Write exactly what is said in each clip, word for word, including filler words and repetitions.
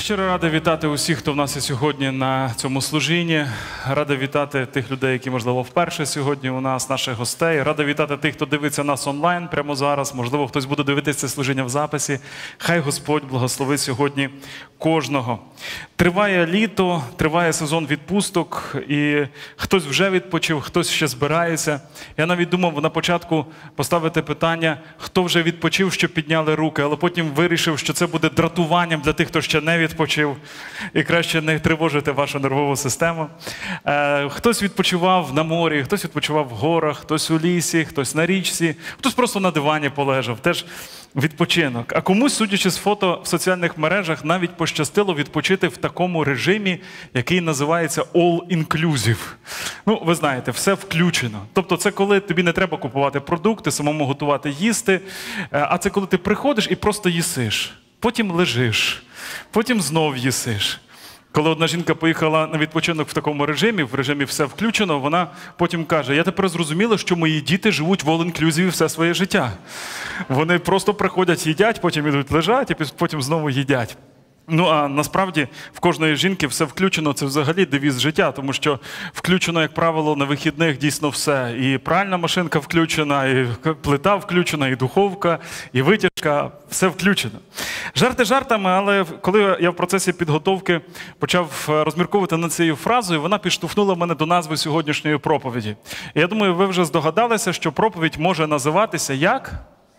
Щиро радий вітати усіх, хто в нас є сьогодні на цьому служінні. Радий вітати тих людей, які, можливо, вперше сьогодні у нас, наших гостей. Радий вітати тих, хто дивиться нас онлайн прямо зараз. Можливо, хтось буде дивитися це служіння в записі. Хай Господь благословить сьогодні кожного. Триває літо, триває сезон відпусток, і хтось вже відпочив, хтось ще збирається. Я навіть думав на початку поставити питання, хто вже відпочив, щоб підняли руки, але потім вирішив, що це буде дратуванням для тих, хто ще не відпочив, і краще не тривожити вашу нервову систему. Е, хтось відпочивав на морі, хтось відпочивав в горах, хтось у лісі, хтось на річці, хтось просто на дивані полежав. Теж відпочинок. А комусь, судячи з фото в соціальних мережах, навіть пощастило відпочити в такому режимі, який називається all-inclusive. Ну, ви знаєте, все включено. Тобто це коли тобі не треба купувати продукти, самому готувати їсти, а це коли ти приходиш і просто їсиш. Потім лежиш, потім знов їсиш. Коли одна жінка поїхала на відпочинок в такому режимі, в режимі все включено, вона потім каже, я тепер зрозуміла, що мої діти живуть в all-inclusive все своє життя. Вони просто приходять, їдять, потім ідуть лежать, і потім знову їдять. Ну, а насправді в кожної жінки все включено, це взагалі девіз життя, тому що включено, як правило, на вихідних дійсно все. І пральна машинка включена, і плита включена, і духовка, і витяжка, все включено. Жарти жартами, але коли я в процесі підготовки почав розмірковувати над цією фразою, вона підштовхнула мене до назви сьогоднішньої проповіді. І я думаю, ви вже здогадалися, що проповідь може називатися як?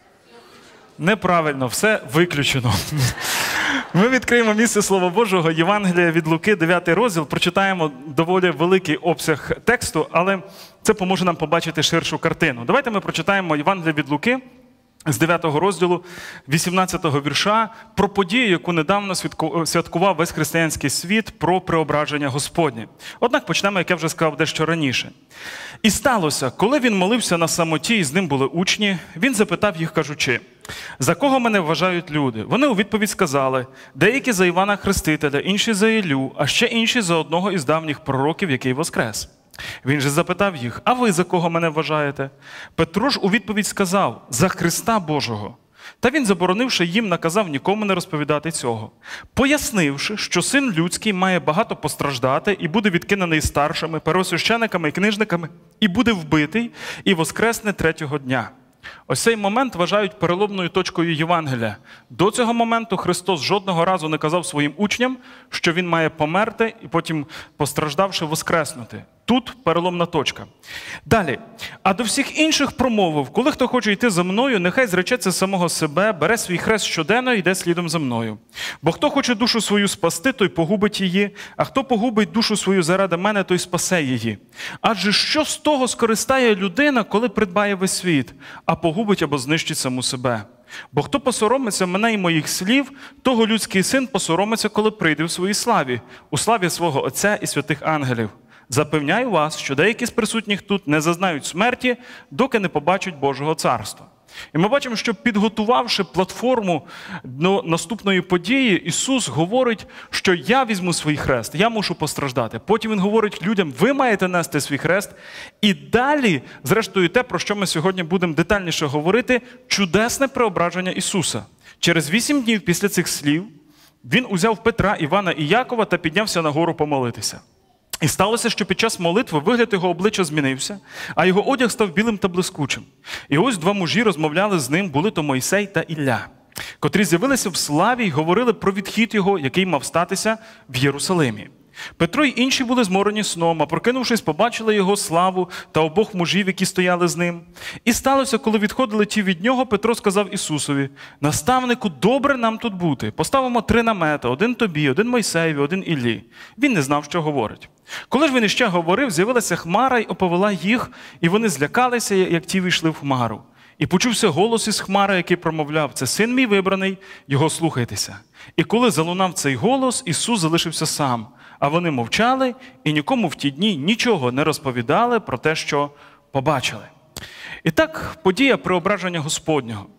Неправильно, все виключено. Ми відкриємо місце Слова Божого, Євангелія від Луки, дев'ятий розділ, прочитаємо доволі великий обсяг тексту, але це поможе нам побачити ширшу картину. Давайте ми прочитаємо Євангелія від Луки з дев'ятого розділу, вісімнадцятого вірша, про подію, яку недавно святкував весь християнський світ, про преображення Господнє. Однак почнемо, як я вже сказав, дещо раніше. «І сталося, коли він молився на самоті, і з ним були учні, він запитав їх, кажучи, за кого мене вважають люди? Вони у відповідь сказали, деякі за Івана Хрестителя, інші за Іллю, а ще інші за одного із давніх пророків, який воскрес. Він же запитав їх, а ви за кого мене вважаєте? Петро ж у відповідь сказав, за Христа Божого. Та він, заборонивши їм, наказав нікому не розповідати цього, пояснивши, що Син Людський має багато постраждати і буде відкинений старшими, первосвящениками і книжниками, і буде вбитий, і воскресне третього дня. Ось цей момент вважають переломною точкою Євангелія. До цього моменту Христос жодного разу не казав своїм учням, що Він має померти і потім, постраждавши, воскреснути. Тут переломна точка. Далі. А до всіх інших промовив, коли хто хоче йти за мною, нехай зречеться самого себе, бере свій хрест щоденно і йде слідом за мною. Бо хто хоче душу свою спасти, той погубить її, а хто погубить душу свою заради мене, той спасе її. Адже що з того скористає людина, коли придбає весь світ, а погубить або знищить саму себе? Бо хто посоромиться мене і моїх слів, того людський син посоромиться, коли прийде в своїй славі, у славі свого Отця і святих ангелів. Запевняю вас, що деякі з присутніх тут не зазнають смерті, доки не побачать Божого царства. І ми бачимо, що підготувавши платформу до наступної події, Ісус говорить, що я візьму свій хрест, я мушу постраждати. Потім Він говорить людям, ви маєте нести свій хрест. І далі, зрештою, те, про що ми сьогодні будемо детальніше говорити, чудесне преображення Ісуса. Через вісім днів після цих слів Він узяв Петра, Івана і Якова та піднявся на гору помолитися. І сталося, що під час молитви вигляд його обличчя змінився, а його одяг став білим та блискучим. І ось два мужі розмовляли з ним, були то Мойсей та Ілля, котрі з'явилися в славі й говорили про відхід його, який мав статися в Єрусалимі. Петро й інші були зморені сном, а прокинувшись, побачили його славу та обох мужів, які стояли з ним. І сталося, коли відходили ті від нього, Петро сказав Ісусові, наставнику, добре нам тут бути. Поставимо три намети, один тобі, один Мойсеєві, один Іллі. Він не знав, що говорить. Коли ж він іще говорив, з'явилася хмара й оповела їх, і вони злякалися, як ті війшли в хмару. І почувся голос із хмари, який промовляв, це син мій вибраний, його слухайтеся. І коли залунав цей голос, Ісус залишився сам, а вони мовчали і нікому в ті дні нічого не розповідали про те, що побачили. І так, подія преображення Господнього.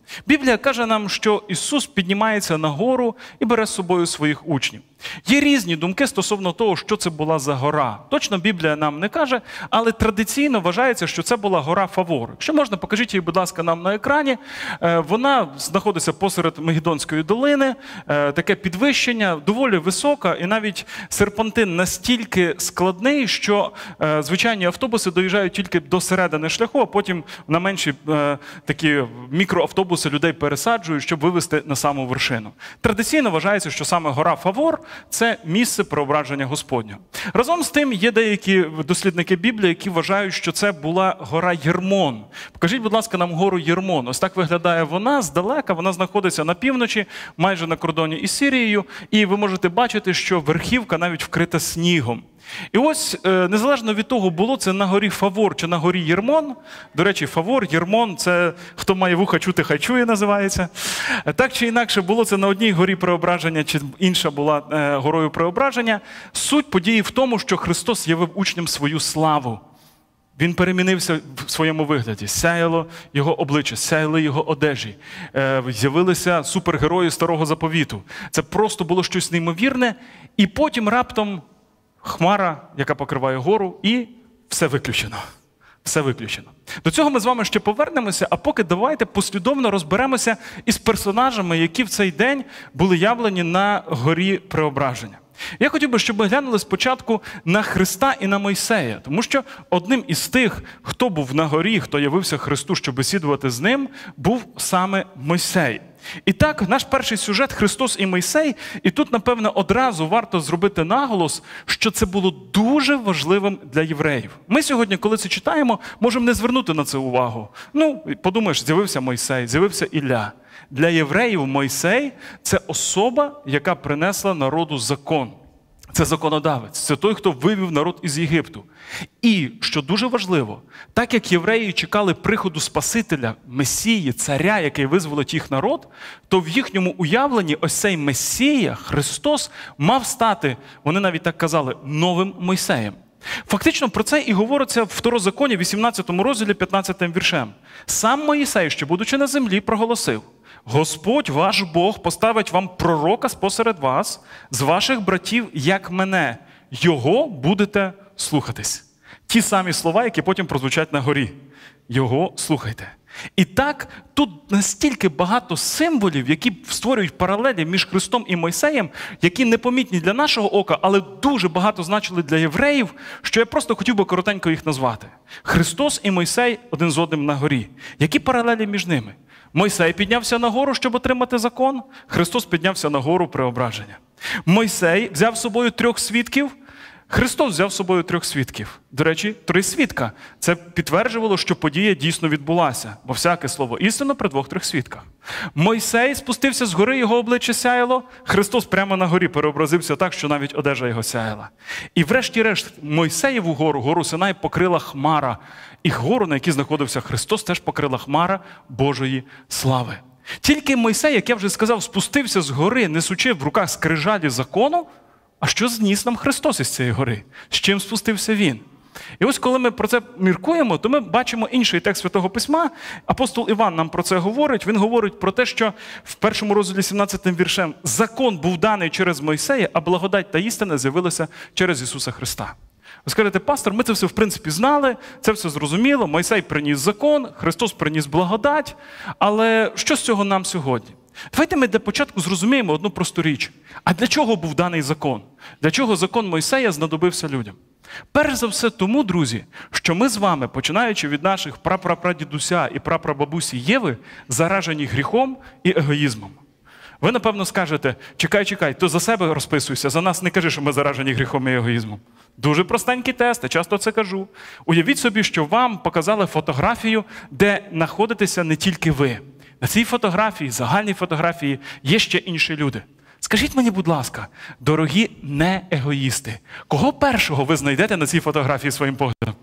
Біблія каже нам, що Ісус піднімається на гору і бере з собою своїх учнів. Є різні думки стосовно того, що це була за гора. Точно Біблія нам не каже, але традиційно вважається, що це була гора Фавор. Якщо можна, покажіть її, будь ласка, нам на екрані. Вона знаходиться посеред Мегідонської долини, таке підвищення, доволі висока, і навіть серпантин настільки складний, що звичайні автобуси доїжджають тільки до середини шляху, а потім на менші такі мікроавтобуси людей пересаджують, щоб вивезти на саму вершину. Традиційно вважається, що саме гора Фавор – це місце преображення Господнього. Разом з тим, є деякі дослідники Біблії, які вважають, що це була гора Єрмон. Покажіть, будь ласка, нам гору Єрмон. Ось так виглядає вона здалека, вона знаходиться на півночі, майже на кордоні із Сирією, і ви можете бачити, що верхівка навіть вкрита снігом. І ось, незалежно від того, було це на горі Фавор чи на горі Єрмон, до речі, Фавор, Єрмон – це хто має вуха чути, хай чує, називається. Так чи інакше, було це на одній горі Преображення, чи інша була е, горою Преображення. Суть події в тому, що Христос явив учням свою славу. Він перемінився в своєму вигляді. Сяяло його обличчя, сяяли його одежі. Е, з'явилися супергерої Старого Заповіту. Це просто було щось неймовірне. І потім раптом хмара, яка покриває гору, і все виключено. Все виключено. До цього ми з вами ще повернемося, а поки давайте послідовно розберемося із персонажами, які в цей день були явлені на горі Преображення. Я хотів би, щоб ми глянули спочатку на Христа і на Мойсея, тому що одним із тих, хто був на горі, хто явився Христу, щоб бесідувати з ним, був саме Мойсей. І так, наш перший сюжет – Христос і Мойсей, і тут, напевно, одразу варто зробити наголос, що це було дуже важливим для євреїв. Ми сьогодні, коли це читаємо, можемо не звернути на це увагу. Ну, подумаєш, з'явився Мойсей, з'явився Ілля. Для євреїв Мойсей – це особа, яка принесла народу закон. Це законодавець, це той, хто вивів народ із Єгипту. І, що дуже важливо, так як євреї чекали приходу Спасителя, Месії, царя, який визволить їх народ, то в їхньому уявленні ось цей Месія, Христос, мав стати, вони навіть так казали, новим Мойсеєм. Фактично про це і говориться в Второзаконі, вісімнадцятому розділі, п'ятнадцятим віршем. «Сам Моїсей, що будучи на землі, проголосив: Господь ваш Бог поставить вам пророка спосеред вас, з ваших братів, як мене. Його будете слухатись». Ті самі слова, які потім прозвучать на горі. Його слухайте. І так, тут настільки багато символів, які створюють паралелі між Христом і Мойсеєм, які непомітні для нашого ока, але дуже багато значили для євреїв, що я просто хотів би коротенько їх назвати. Христос і Мойсей один з одним на горі. Які паралелі між ними? Мойсей піднявся на гору, щоб отримати закон. Христос піднявся на гору Преображення. Мойсей взяв з собою трьох свідків. Христос взяв з собою трьох свідків. До речі, три свідка. Це підтверджувало, що подія дійсно відбулася, бо всяке слово істинно при двох-трьох свідках. Мойсей спустився з гори, його обличчя сяяло. Христос прямо на горі переобразився так, що навіть одежа його сяяла. І врешті-решт Мойсеєву гору, гору Синай, покрила хмара. І гору, на якій знаходився Христос, теж покрила хмара Божої слави. Тільки Мойсей, як я вже сказав, спустився з гори, несучи в руках скрижалі закону. А що зніс нам Христос із цієї гори? З чим спустився Він? І ось коли ми про це міркуємо, то ми бачимо інший текст Святого Письма. Апостол Іван нам про це говорить. Він говорить про те, що в першому розділі сімнадцятим віршем закон був даний через Мойсея, а благодать та істина з'явилися через Ісуса Христа. Ви скажете: пастор, ми це все в принципі знали, це все зрозуміло, Мойсей приніс закон, Христос приніс благодать, але що з цього нам сьогодні? Давайте ми для початку зрозуміємо одну просту річ. А для чого був даний закон? Для чого закон Мойсея знадобився людям? Перш за все тому, друзі, що ми з вами, починаючи від наших прапрапрадідуся і прапрабабусі Єви, заражені гріхом і егоїзмом. Ви, напевно, скажете: чекай, чекай, то за себе розписуйся, за нас не кажи, що ми заражені гріхом і егоїзмом. Дуже простенький тест, я часто це кажу. Уявіть собі, що вам показали фотографію, де знаходитеся не тільки ви. На цій фотографії, загальній фотографії, є ще інші люди. Скажіть мені, будь ласка, дорогі не-егоїсти, кого першого ви знайдете на цій фотографії своїм поглядом?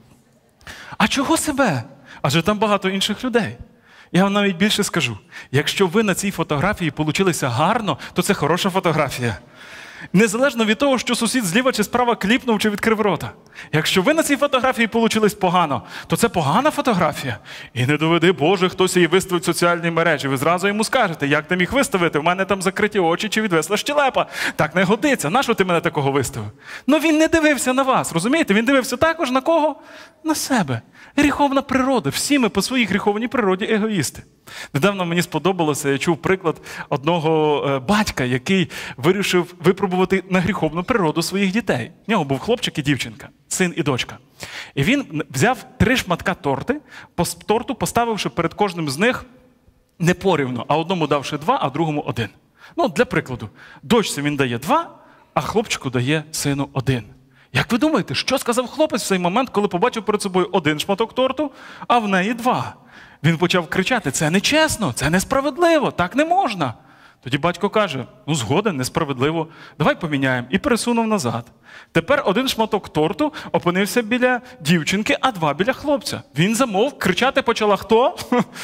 А чого себе? Адже там багато інших людей. Я вам навіть більше скажу. Якщо ви на цій фотографії получилися гарно, то це хороша фотографія. Незалежно від того, що сусід зліва чи справа кліпнув чи відкрив рота. Якщо ви на цій фотографії получились погано, то це погана фотографія. І не доведи, Боже, хтось її виставить в соціальні мережі. Ви зразу йому скажете, як ти міг виставити? У мене там закриті очі чи відвисла щелепа. Так не годиться. Нащо ти мене такого виставив? Ну він не дивився на вас, розумієте? Він дивився також на кого? На себе. Гріховна природа. Всі ми по своїй гріховній природі егоїсти. Недавно мені сподобалося, я чув приклад одного батька, який вирішив випробувати на гріховну природу своїх дітей. В нього був хлопчик і дівчинка, син і дочка. І він взяв три шматка торти, по торту поставивши перед кожним з них не порівну, а одному давши два, а другому один. Ну, для прикладу, дочці він дає два, а хлопчику дає сину один. Як ви думаєте, що сказав хлопець в цей момент, коли побачив перед собою один шматок торту, а в неї два? Він почав кричати: це нечесно, це несправедливо, так не можна. Тоді батько каже: ну згоден, несправедливо, давай поміняємо. І пересунув назад. Тепер один шматок торту опинився біля дівчинки, а два біля хлопця. Він замовк, кричати почала хто?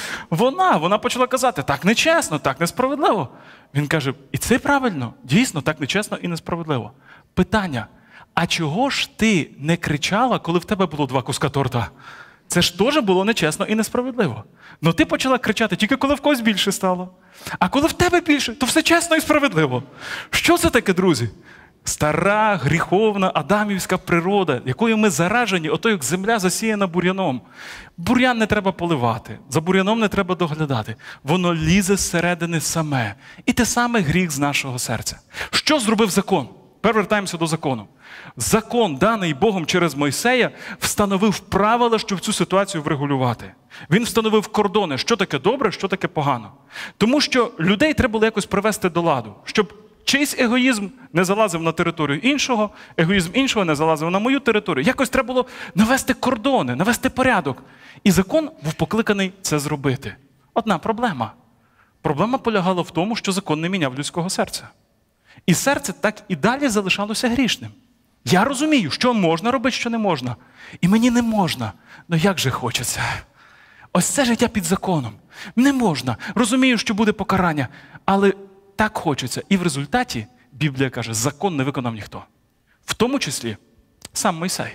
Вона. Вона почала казати: так нечесно, так несправедливо. Він каже: і це правильно, дійсно, так нечесно і несправедливо. Питання: а чого ж ти не кричала, коли в тебе було два куска торта? Це ж теж було нечесно і несправедливо. Ну ти почала кричати тільки коли в когось більше стало. А коли в тебе більше, то все чесно і справедливо. Що це таке, друзі? Стара, гріховна, адамівська природа, якою ми заражені, ото як земля засіяна бур'яном. Бур'ян не треба поливати, за бур'яном не треба доглядати. Воно лізе зсередини саме. І те саме гріх з нашого серця. Що зробив закон? Повертаємося до закону. Закон, даний Богом через Мойсея, встановив правила, щоб цю ситуацію врегулювати. Він встановив кордони, що таке добре, що таке погано. Тому що людей треба було якось привести до ладу, щоб чийсь егоїзм не залазив на територію іншого, егоїзм іншого не залазив на мою територію. Якось треба було навести кордони, навести порядок. І закон був покликаний це зробити. Одна проблема. Проблема полягала в тому, що закон не міняв людського серця. І серце так і далі залишалося грішним. Я розумію, що можна робити, що не можна. І мені не можна. Ну як же хочеться. Ось це життя під законом. Не можна. Розумію, що буде покарання. Але так хочеться. І в результаті, Біблія каже, закон не виконав ніхто. В тому числі сам Мойсей.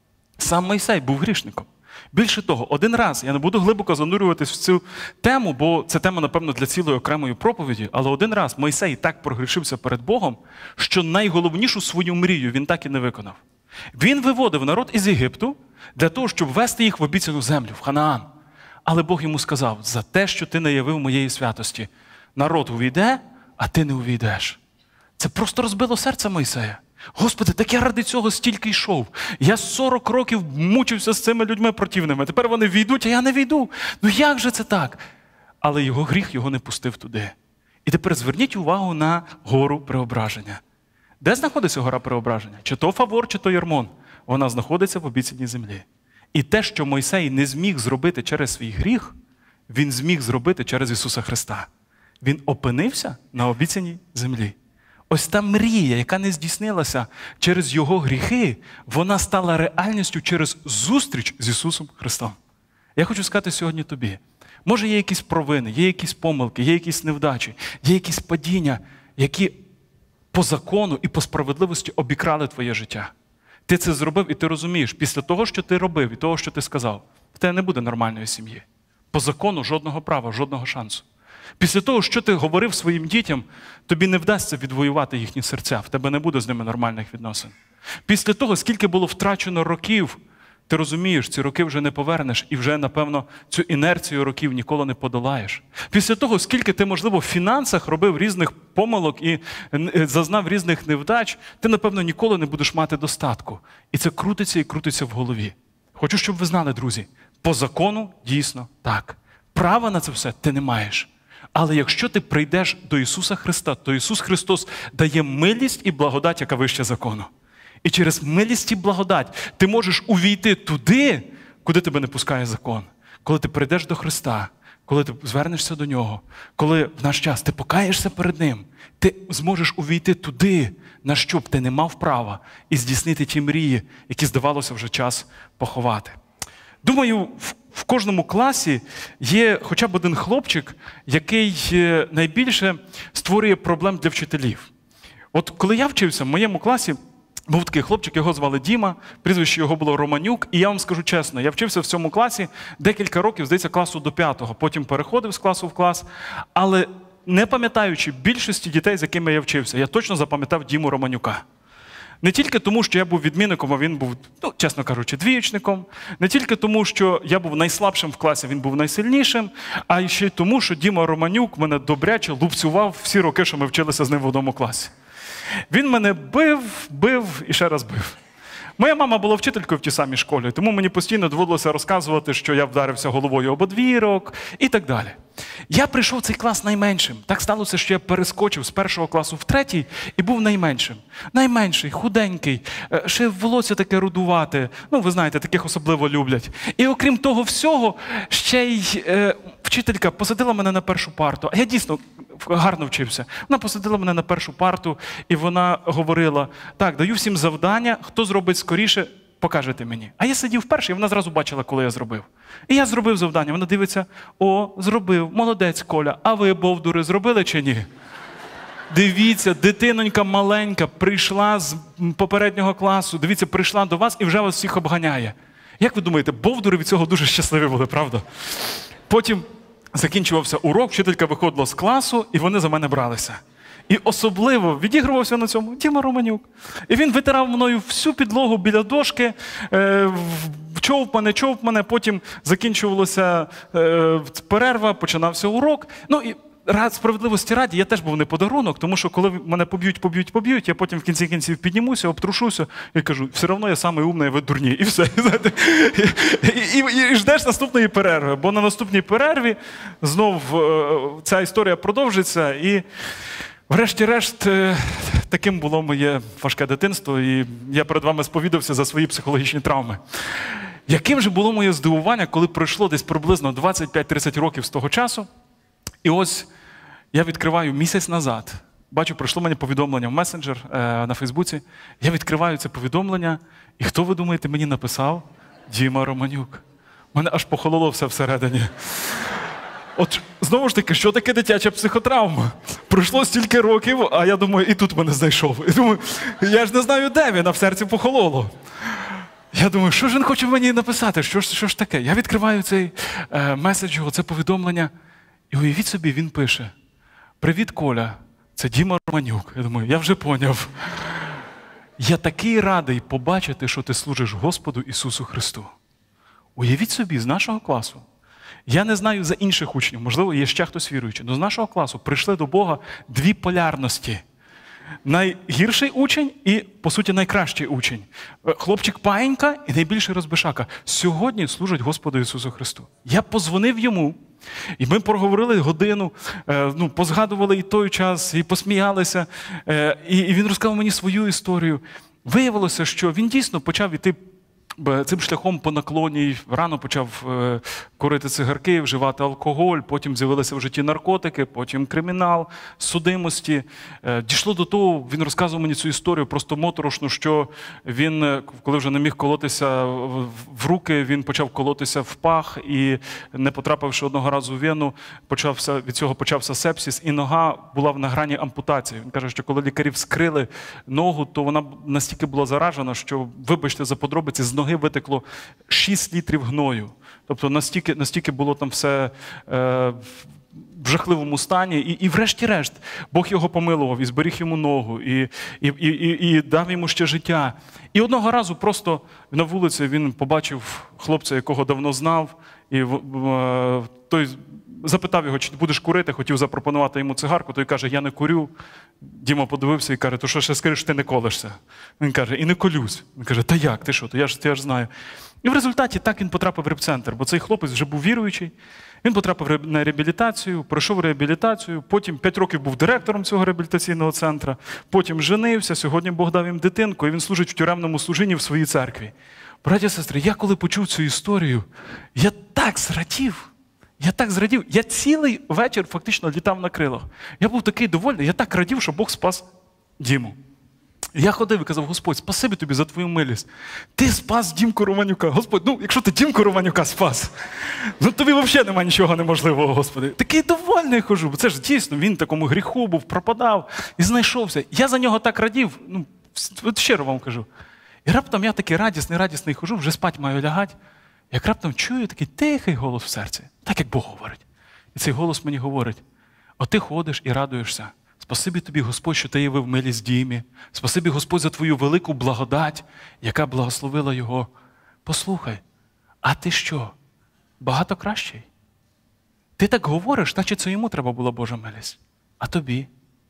Сам Мойсей був грішником. Більше того, один раз, я не буду глибоко занурюватись в цю тему, бо це тема, напевно, для цілої окремої проповіді, але один раз Мойсей так прогрішився перед Богом, що найголовнішу свою мрію він так і не виконав. Він виводив народ із Єгипту для того, щоб вести їх в обіцяну землю, в Ханаан. Але Бог йому сказав: за те, що ти не явив моєї святості, народ увійде, а ти не увійдеш. Це просто розбило серце Мойсея. Господи, так я ради цього стільки йшов. Я сорок років мучився з цими людьми противними. Тепер вони війдуть, а я не війду. Ну як же це так? Але його гріх його не пустив туди. І тепер зверніть увагу на гору Преображення. Де знаходиться гора Преображення? Чи то Фавор, чи то Єрмон? Вона знаходиться в обіцяній землі. І те, що Мойсей не зміг зробити через свій гріх, він зміг зробити через Ісуса Христа. Він опинився на обіцяній землі. Ось та мрія, яка не здійснилася через його гріхи, вона стала реальністю через зустріч з Ісусом Христом. Я хочу сказати сьогодні тобі, може є якісь провини, є якісь помилки, є якісь невдачі, є якісь падіння, які по закону і по справедливості обікрали твоє життя. Ти це зробив і ти розумієш, після того, що ти робив і того, що ти сказав, в тебе не буде нормальної сім'ї. По закону жодного права, жодного шансу. Після того, що ти говорив своїм дітям, тобі не вдасться відвоювати їхні серця, в тебе не буде з ними нормальних відносин. Після того, скільки було втрачено років, ти розумієш, ці роки вже не повернеш і вже, напевно, цю інерцію років ніколи не подолаєш. Після того, скільки ти, можливо, в фінансах робив різних помилок і зазнав різних невдач, ти, напевно, ніколи не будеш мати достатку. І це крутиться і крутиться в голові. Хочу, щоб ви знали, друзі, по закону дійсно так. Права на це все ти не маєш. Але якщо ти прийдеш до Ісуса Христа, то Ісус Христос дає милість і благодать, яка вище закону. І через милість і благодать ти можеш увійти туди, куди тебе не пускає закон. Коли ти прийдеш до Христа, коли ти звернешся до Нього, коли в наш час ти покаєшся перед Ним, ти зможеш увійти туди, на що б ти не мав права, і здійснити ті мрії, які, здавалося, вже час поховати. Думаю, в кожному класі є хоча б один хлопчик, який найбільше створює проблем для вчителів. От коли я вчився, в моєму класі був такий хлопчик, його звали Діма, прізвище його було Романюк, і я вам скажу чесно, я вчився в цьому класі декілька років, здається, класу до п'ятого, потім переходив з класу в клас, але не пам'ятаючи більшості дітей, з якими я вчився, я точно запам'ятав Діму Романюка. Не тільки тому, що я був відмінником, а він був, ну, чесно кажучи, двієчником. Не тільки тому, що я був найслабшим в класі, він був найсильнішим, а ще й тому, що Діма Романюк мене добряче лупцював всі роки, що ми вчилися з ним в одному класі. Він мене бив, бив і ще раз бив. Моя мама була вчителькою в тій самій школі, тому мені постійно доводилося розказувати, що я вдарився головою об одвірок і так далі. Я прийшов в цей клас найменшим. Так сталося, що я перескочив з першого класу в третій і був найменшим. Найменший, худенький, ще волосся таке рудувате. Ну, ви знаєте, таких особливо люблять. І окрім того всього, ще й е, вчителька посадила мене на першу парту. А я дійсно гарно вчився. Вона посадила мене на першу парту, і вона говорила: так, даю всім завдання, хто зробить скоріше, покажете мені. А я сидів перший, і вона зразу бачила, коли я зробив. І я зробив завдання. Вона дивиться: о, зробив, молодець, Коля, а ви, бовдури, зробили чи ні? Дивіться, дитинонька маленька прийшла з попереднього класу, дивіться, прийшла до вас і вже вас всіх обганяє. Як ви думаєте, бовдури від цього дуже щасливі були, правда? Потім закінчувався урок, вчителька виходила з класу, і вони за мене бралися. І особливо відігрувався на цьому Діма Романюк. І він витирав мною всю підлогу біля дошки, е, човп мене, човп мене, потім закінчувалася е, перерва, починався урок. Ну і ради справедливості раді, я теж був не подарунок, тому що коли мене поб'ють, поб'ють, поб'ють, я потім в кінці кінців піднімуся, обтрушуся і кажу: все одно я самий умний, а ви дурні. І все. І, і, і, і ждеш наступної перерви, бо на наступній перерві знов е, ця історія продовжиться. І врешті-решт, таким було моє важке дитинство, і я перед вами сповідався за свої психологічні травми. Яким же було моє здивування, коли пройшло десь приблизно двадцять п'ять тридцять років з того часу, і ось я відкриваю місяць назад, бачу, прийшло мені повідомлення в месенджер е, на Фейсбуці, я відкриваю це повідомлення, і хто, ви думаєте, мені написав? Діма Романюк. Мене аж похололо все всередині. От, знову ж таки, що таке дитяча психотравма? Пройшло стільки років, а я думаю, і тут мене знайшов. І думаю, я ж не знаю, де він, а в серці похололо. Я думаю, що ж він хоче мені написати, що ж, що ж таке? Я відкриваю цей е, меседж, це повідомлення, і уявіть собі, він пише: «Привіт, Коля, це Діма Романюк». Я думаю, я вже поняв. Я такий радий побачити, що ти служиш Господу Ісусу Христу. Уявіть собі, з нашого класу. Я не знаю за інших учнів, можливо, є ще хтось віруючий, але з нашого класу прийшли до Бога дві полярності. Найгірший учень і, по суті, найкращий учень. Хлопчик-паєнька і найбільший розбишака. Сьогодні служать Господу Ісусу Христу. Я позвонив йому, і ми проговорили годину, ну, позгадували і той час, і посміялися. І він розказав мені свою історію. Виявилося, що він дійсно почав іти цим шляхом по наклоні, рано почав е, курити цигарки, вживати алкоголь, потім з'явилися в житті наркотики, потім кримінал, судимості. Е, дійшло до того, він розказував мені цю історію просто моторошну, що він, коли вже не міг колотися в руки, він почав колотися в пах і, не потрапивши одного разу в вену, почався, від цього почався сепсис, і нога була на грані ампутації. Він каже, що коли лікарі вскрили ногу, то вона настільки була заражена, що, вибачте за подробиці, з ноги витекло шість літрів гною. Тобто настільки, настільки було там все е, в жахливому стані. І, і врешті-решт Бог його помилував і зберіг йому ногу, і, і, і, і, і дав йому ще життя. І одного разу просто на вулиці він побачив хлопця, якого давно знав, і е, той запитав його, чи будеш курити, хотів запропонувати йому цигарку, той каже: я не курю. Діма подивився і каже: то що ще скажеш, ти не колешся? Він каже: і не колюсь. Він каже: та як, ти що, то я ж, я ж знаю. І в результаті так він потрапив в репцентр, бо цей хлопець вже був віруючий, він потрапив на реабілітацію, пройшов реабілітацію, потім п'ять років був директором цього реабілітаційного центру, потім женився, сьогодні Бог дав їм дитинку, і він служить в тюремному служінні в своїй церкві. Браті і сестри, я коли почув цю історію, я так зрадів. Я так зрадів. Я цілий вечір фактично літав на крилах. Я був такий довольний, я так радів, що Бог спас Діму. Я ходив і казав: Господь, спасибі тобі за твою милість. Ти спас Дімку Романюка. Господь, ну, якщо ти Дімку Романюка спас, ну тобі взагалі немає нічого неможливого, Господи. Такий довольний хожу, бо це ж дійсно, він в такому гріху був, пропадав і знайшовся. Я за нього так радів, ну, от щиро вам кажу. І раптом я такий радісний, радісний хожу, вже спать маю лягати. Як раптом чую такий тихий голос в серці, так як Бог говорить. І цей голос мені говорить: о, ти ходиш і радуєшся. Спасибі тобі, Господь, що ти явив милість Дімі. Спасибі, Господь, за твою велику благодать, яка благословила його. Послухай, а ти що, багато кращий? Ти так говориш, наче це йому треба була Божа милість. А тобі?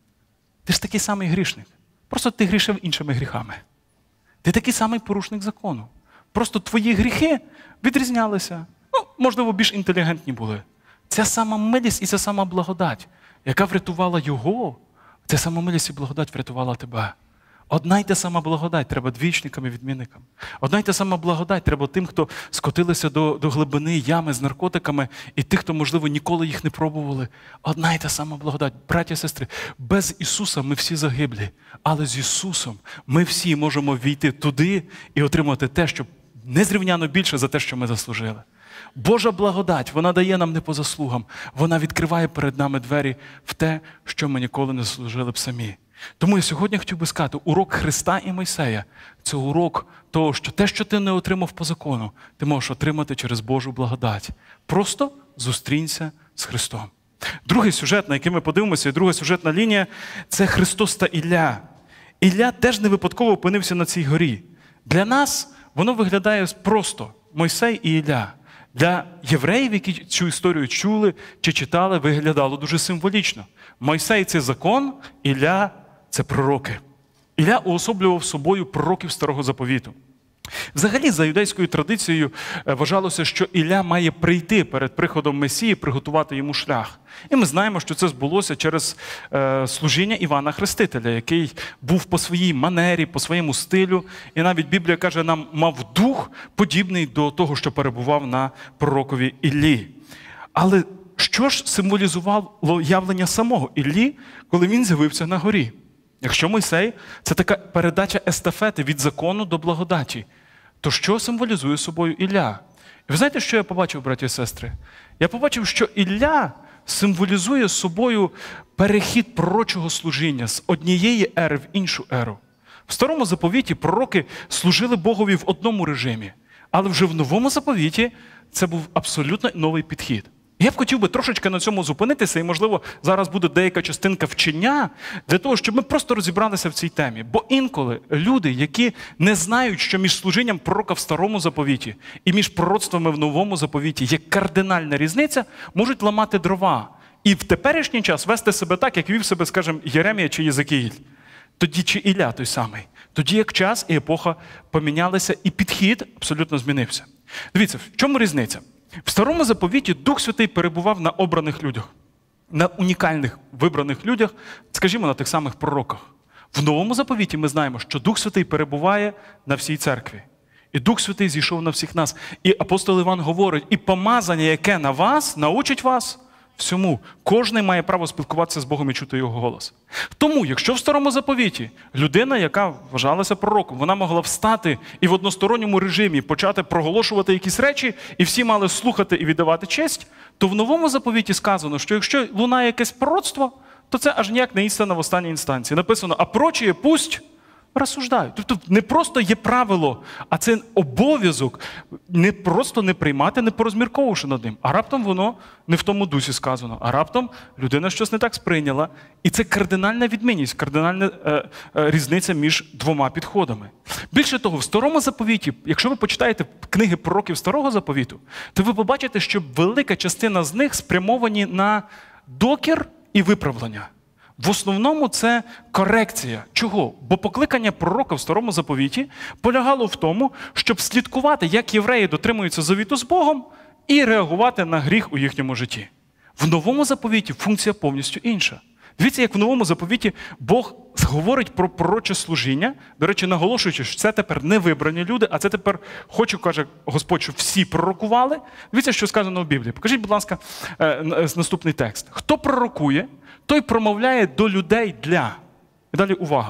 Ти ж такий самий грішник. Просто ти грішив іншими гріхами. Ти такий самий порушник закону. Просто твої гріхи відрізнялися. Ну, можливо, більш інтелігентні були. Ця сама милість і ця сама благодать, яка врятувала його, ця сама милість і благодать врятувала тебе. Одна й та сама благодать треба двічникам і відмінникам. Одна й та сама благодать треба тим, хто скотилися до, до глибини ями з наркотиками, і тих, хто, можливо, ніколи їх не пробували. Одна й та сама благодать. Браті і сестри, без Ісуса ми всі загиблі, але з Ісусом ми всі можемо війти туди і отримати те, що незрівняно більше за те, що ми заслужили. Божа благодать, вона дає нам не по заслугам. Вона відкриває перед нами двері в те, що ми ніколи не заслужили б самі. Тому я сьогодні хотів би сказати, урок Христа і Мойсея – це урок того, що те, що ти не отримав по закону, ти можеш отримати через Божу благодать. Просто зустрінься з Христом. Другий сюжет, на який ми подивимося, і друга сюжетна лінія – це Христос та Ілля. Ілля теж не випадково опинився на цій горі. Для нас воно виглядає просто – Мойсей і Ілля. Для євреїв, які цю історію чули чи читали, виглядало дуже символічно. Мойсей – це закон, Ілля – це пророки. Ілля уособлював собою пророків Старого Заповіту. Взагалі, за юдейською традицією вважалося, що Ілля має прийти перед приходом Месії, приготувати йому шлях. І ми знаємо, що це збулося через е, служіння Івана Хрестителя, який був по своїй манері, по своєму стилю. І навіть Біблія каже, нам мав дух, подібний до того, що перебував на пророкові Іллі. Але що ж символізувало явлення самого Іллі, коли він з'явився на горі? Якщо Мойсей – це така передача естафети від закону до благодаті, то що символізує собою Ілля? І ви знаєте, що я побачив, браті і сестри? Я побачив, що Ілля символізує собою перехід пророчого служіння з однієї ери в іншу еру. В Старому Заповіті пророки служили Богові в одному режимі, але вже в Новому Заповіті це був абсолютно новий підхід. Я б хотів би трошечки на цьому зупинитися, і, можливо, зараз буде деяка частинка вчення для того, щоб ми просто розібралися в цій темі. Бо інколи люди, які не знають, що між служінням пророка в Старому Заповіті і між пророцтвами в Новому Заповіті є кардинальна різниця, можуть ламати дрова. І в теперішній час вести себе так, як вів себе, скажімо, Єремія чи Єзекіїль. Тоді чи Ілля той самий. Тоді як час і епоха помінялися, і підхід абсолютно змінився. Дивіться, в чому різниця? В Старому Заповіті Дух Святий перебував на обраних людях, на унікальних вибраних людях, скажімо, на тих самих пророках. В Новому Заповіті ми знаємо, що Дух Святий перебуває на всій церкві. І Дух Святий зійшов на всіх нас. І апостол Іван говорить, і помазання, яке на вас, научить вас всьому. Кожний має право спілкуватися з Богом і чути його голос. Тому, якщо в Старому Заповіті людина, яка вважалася пророком, вона могла встати і в односторонньому режимі почати проголошувати якісь речі, і всі мали слухати і віддавати честь, то в Новому Заповіті сказано, що якщо лунає якесь пророцтво, то це аж ніяк не істина в останній інстанції. Написано, а прочие пусть розсуждають. Тобто не просто є правило, а це обов'язок не просто не приймати, не порозмірковувавши над ним. А раптом воно не в тому дусі сказано. А раптом людина щось не так сприйняла. І це кардинальна відмінність, кардинальна е, е, різниця між двома підходами. Більше того, в Старому Заповіті, якщо ви почитаєте книги пророків Старого Заповіту, то ви побачите, що велика частина з них спрямовані на докір і виправлення. В основному це корекція. Чого? Бо покликання пророка в Старому Заповіті полягало в тому, щоб слідкувати, як євреї дотримуються завіту з Богом, і реагувати на гріх у їхньому житті. В Новому Заповіті функція повністю інша. Дивіться, як в Новому Заповіті Бог говорить про пророче служіння, до речі, наголошуючи, що це тепер не вибрані люди, а це тепер, хочу, каже Господь, щоб всі пророкували. Дивіться, що сказано в Біблії. Покажіть, будь ласка, наступний текст. Хто пророкує, той промовляє до людей для. І далі увага.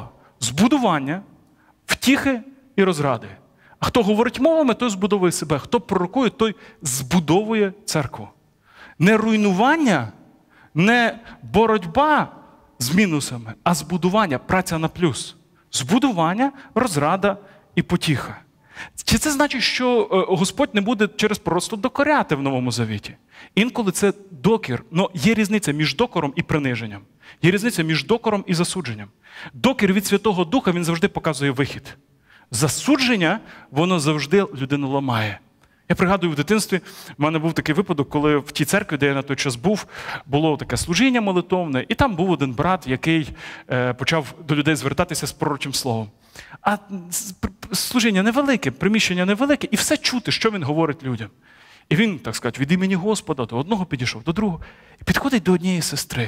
збудування, втіхи і розради. А хто говорить мовами, той збудовує себе. Хто пророкує, той збудовує церкву. Не руйнування, не боротьба з мінусами, а збудування, праця на плюс. Збудування, розрада і потіха. Чи це значить, що Господь не буде через пророцтво докоряти в Новому Завіті? Інколи це докір. Но є різниця між докором і приниженням. Є різниця між докором і засудженням. Докір від Святого Духа, він завжди показує вихід. Засудження, воно завжди людину ламає. Я пригадую, в дитинстві в мене був такий випадок, коли в тій церкві, де я на той час був, було таке служіння молитовне, і там був один брат, який е, почав до людей звертатися з пророчим словом. А служіння невелике, приміщення невелике, і все чути, що він говорить людям. І він, так сказати, від імені Господа до одного підійшов, до другого, і підходить до однієї сестри.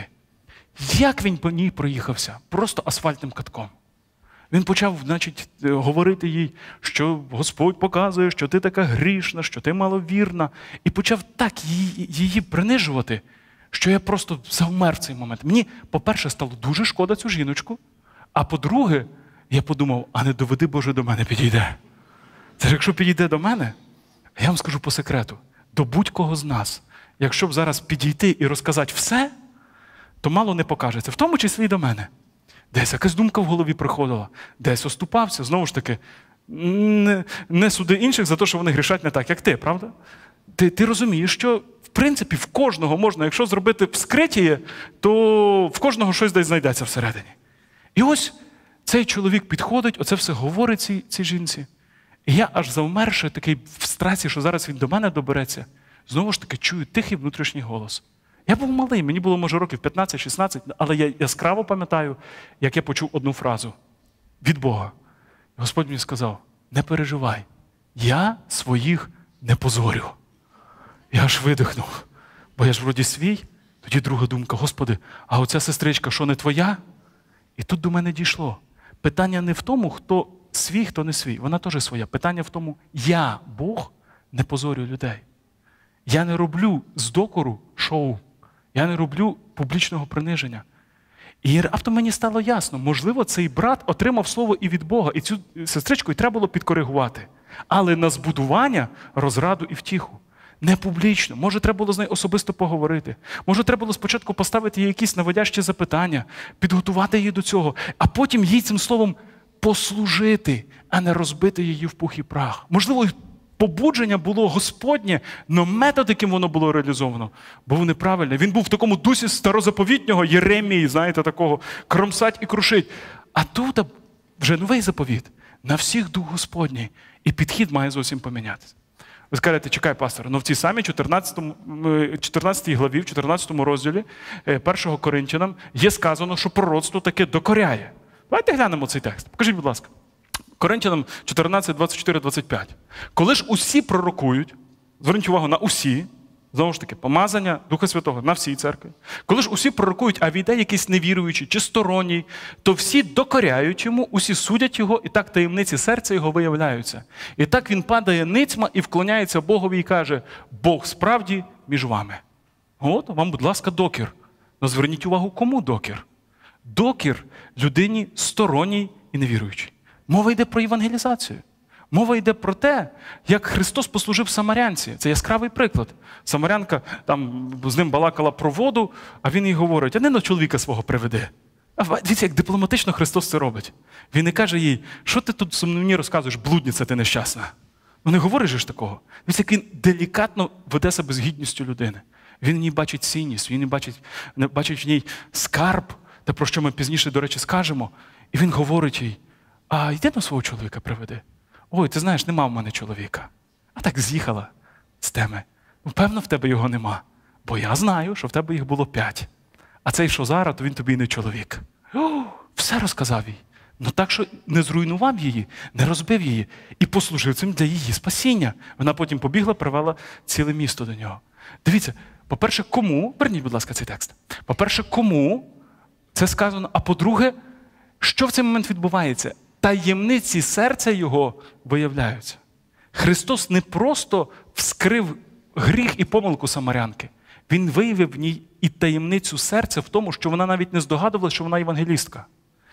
Як він по ній проїхався? Просто асфальтним катком. Він почав, значить, говорити їй, що Господь показує, що ти така грішна, що ти маловірна. І почав так її, її принижувати, що я просто завмер в цей момент. Мені, по-перше, стало дуже шкода цю жіночку, а по-друге, я подумав, а не доведи, Боже, до мене підійде. Це ж якщо підійде до мене, я вам скажу по секрету, до будь-кого з нас, якщо б зараз підійти і розказати все, то мало не покажеться, в тому числі і до мене. Десь якась думка в голові приходила, десь оступався, знову ж таки, не, не суди інших за те, що вони грішать не так, як ти, правда? Ти, ти розумієш, що, в принципі, в кожного можна, якщо зробити вскриття, то в кожного щось десь знайдеться всередині. І ось цей чоловік підходить, оце все говорить цій, цій жінці. І я аж завмерши, такий в страсі, що зараз він до мене добереться, знову ж таки чую тихий внутрішній голос. Я був малий, мені було, може, років п'ятнадцять-шістнадцять, але я яскраво пам'ятаю, як я почув одну фразу від Бога. Господь мені сказав, не переживай, я своїх не позорю. Я аж видихнув, бо я ж вроді свій. Тоді друга думка, Господи, а оця сестричка, що не твоя? І тут до мене дійшло. Питання не в тому, хто свій, хто не свій. Вона теж своя. Питання в тому, я, Бог, не позорю людей. Я не роблю з докору шоу. Я не роблю публічного приниження. І раптом мені стало ясно, можливо, цей брат отримав слово і від Бога, і цю сестричку і треба було підкоригувати. Але на збудування, розраду і втіху. Не публічно. Може, треба було з нею особисто поговорити. Може, треба було спочатку поставити їй якісь наводящі запитання, підготувати її до цього, а потім їй цим словом послужити, а не розбити її в пух і прах. Можливо, побудження було Господнє, але метод, яким воно було реалізовано, був неправильний. Він був в такому дусі старозаповітнього Єремії, знаєте, такого кромсать і крушить. А тут вже новий заповіт. На всіх Дух Господній. І підхід має зовсім помінятися. Ви скажете, чекай, пастор, ну в цій самій чотирнадцятій главі, в чотирнадцятому розділі першого Коринтянам є сказано, що пророцтво таке докоряє. Давайте глянемо цей текст. Покажіть, будь ласка. Коринтянам чотирнадцять, двадцять чотири, двадцять п'ять. Коли ж усі пророкують, зверніть увагу на усі, знову ж таки, помазання Духа Святого на всій церкві. Коли ж усі пророкують, а війде якийсь невіруючий чи сторонній, то всі докоряють йому, усі судять його, і так таємниці серця його виявляються. І так він падає ницьма і вклоняється Богові і каже, Бог справді між вами. От вам, будь ласка, докір. Но зверніть увагу, кому докір? Докір людині сторонній і невіруючий. Мова йде про евангелізацію. Мова йде про те, як Христос послужив самарянці. Це яскравий приклад. Самарянка там з ним балакала про воду, а він їй говорить, а не на чоловіка свого приведи. А дивіться, як дипломатично Христос це робить. Він не каже їй, що ти тут мені розказуєш, блудниця ти нещасна. Ну не говориш ж такого. Дивіться, як він делікатно веде себе з гідністю людини. Він в ній бачить цінність, він бачить, бачить в ній скарб, те, про що ми пізніше, до речі, скажемо. І він говорить їй, а йди на свого чоловіка приведи. Ой, ти знаєш, нема в мене чоловіка. А так з'їхала з теми. Ну, певно, в тебе його нема. Бо я знаю, що в тебе їх було п'ять. А цей, що зараз, то він тобі і не чоловік. О, все розказав їй. Ну так, що не зруйнував її, не розбив її. І послужив цим для її спасіння. Вона потім побігла, привела ціле місто до нього. Дивіться, по-перше, кому, верніть, будь ласка, цей текст. По-перше, кому це сказано, а по-друге, що в цей момент відбувається? Таємниці серця його виявляються. Христос не просто вскрив гріх і помилку самарянки. Він виявив в ній і таємницю серця в тому, що вона навіть не здогадувалася, що вона євангелістка.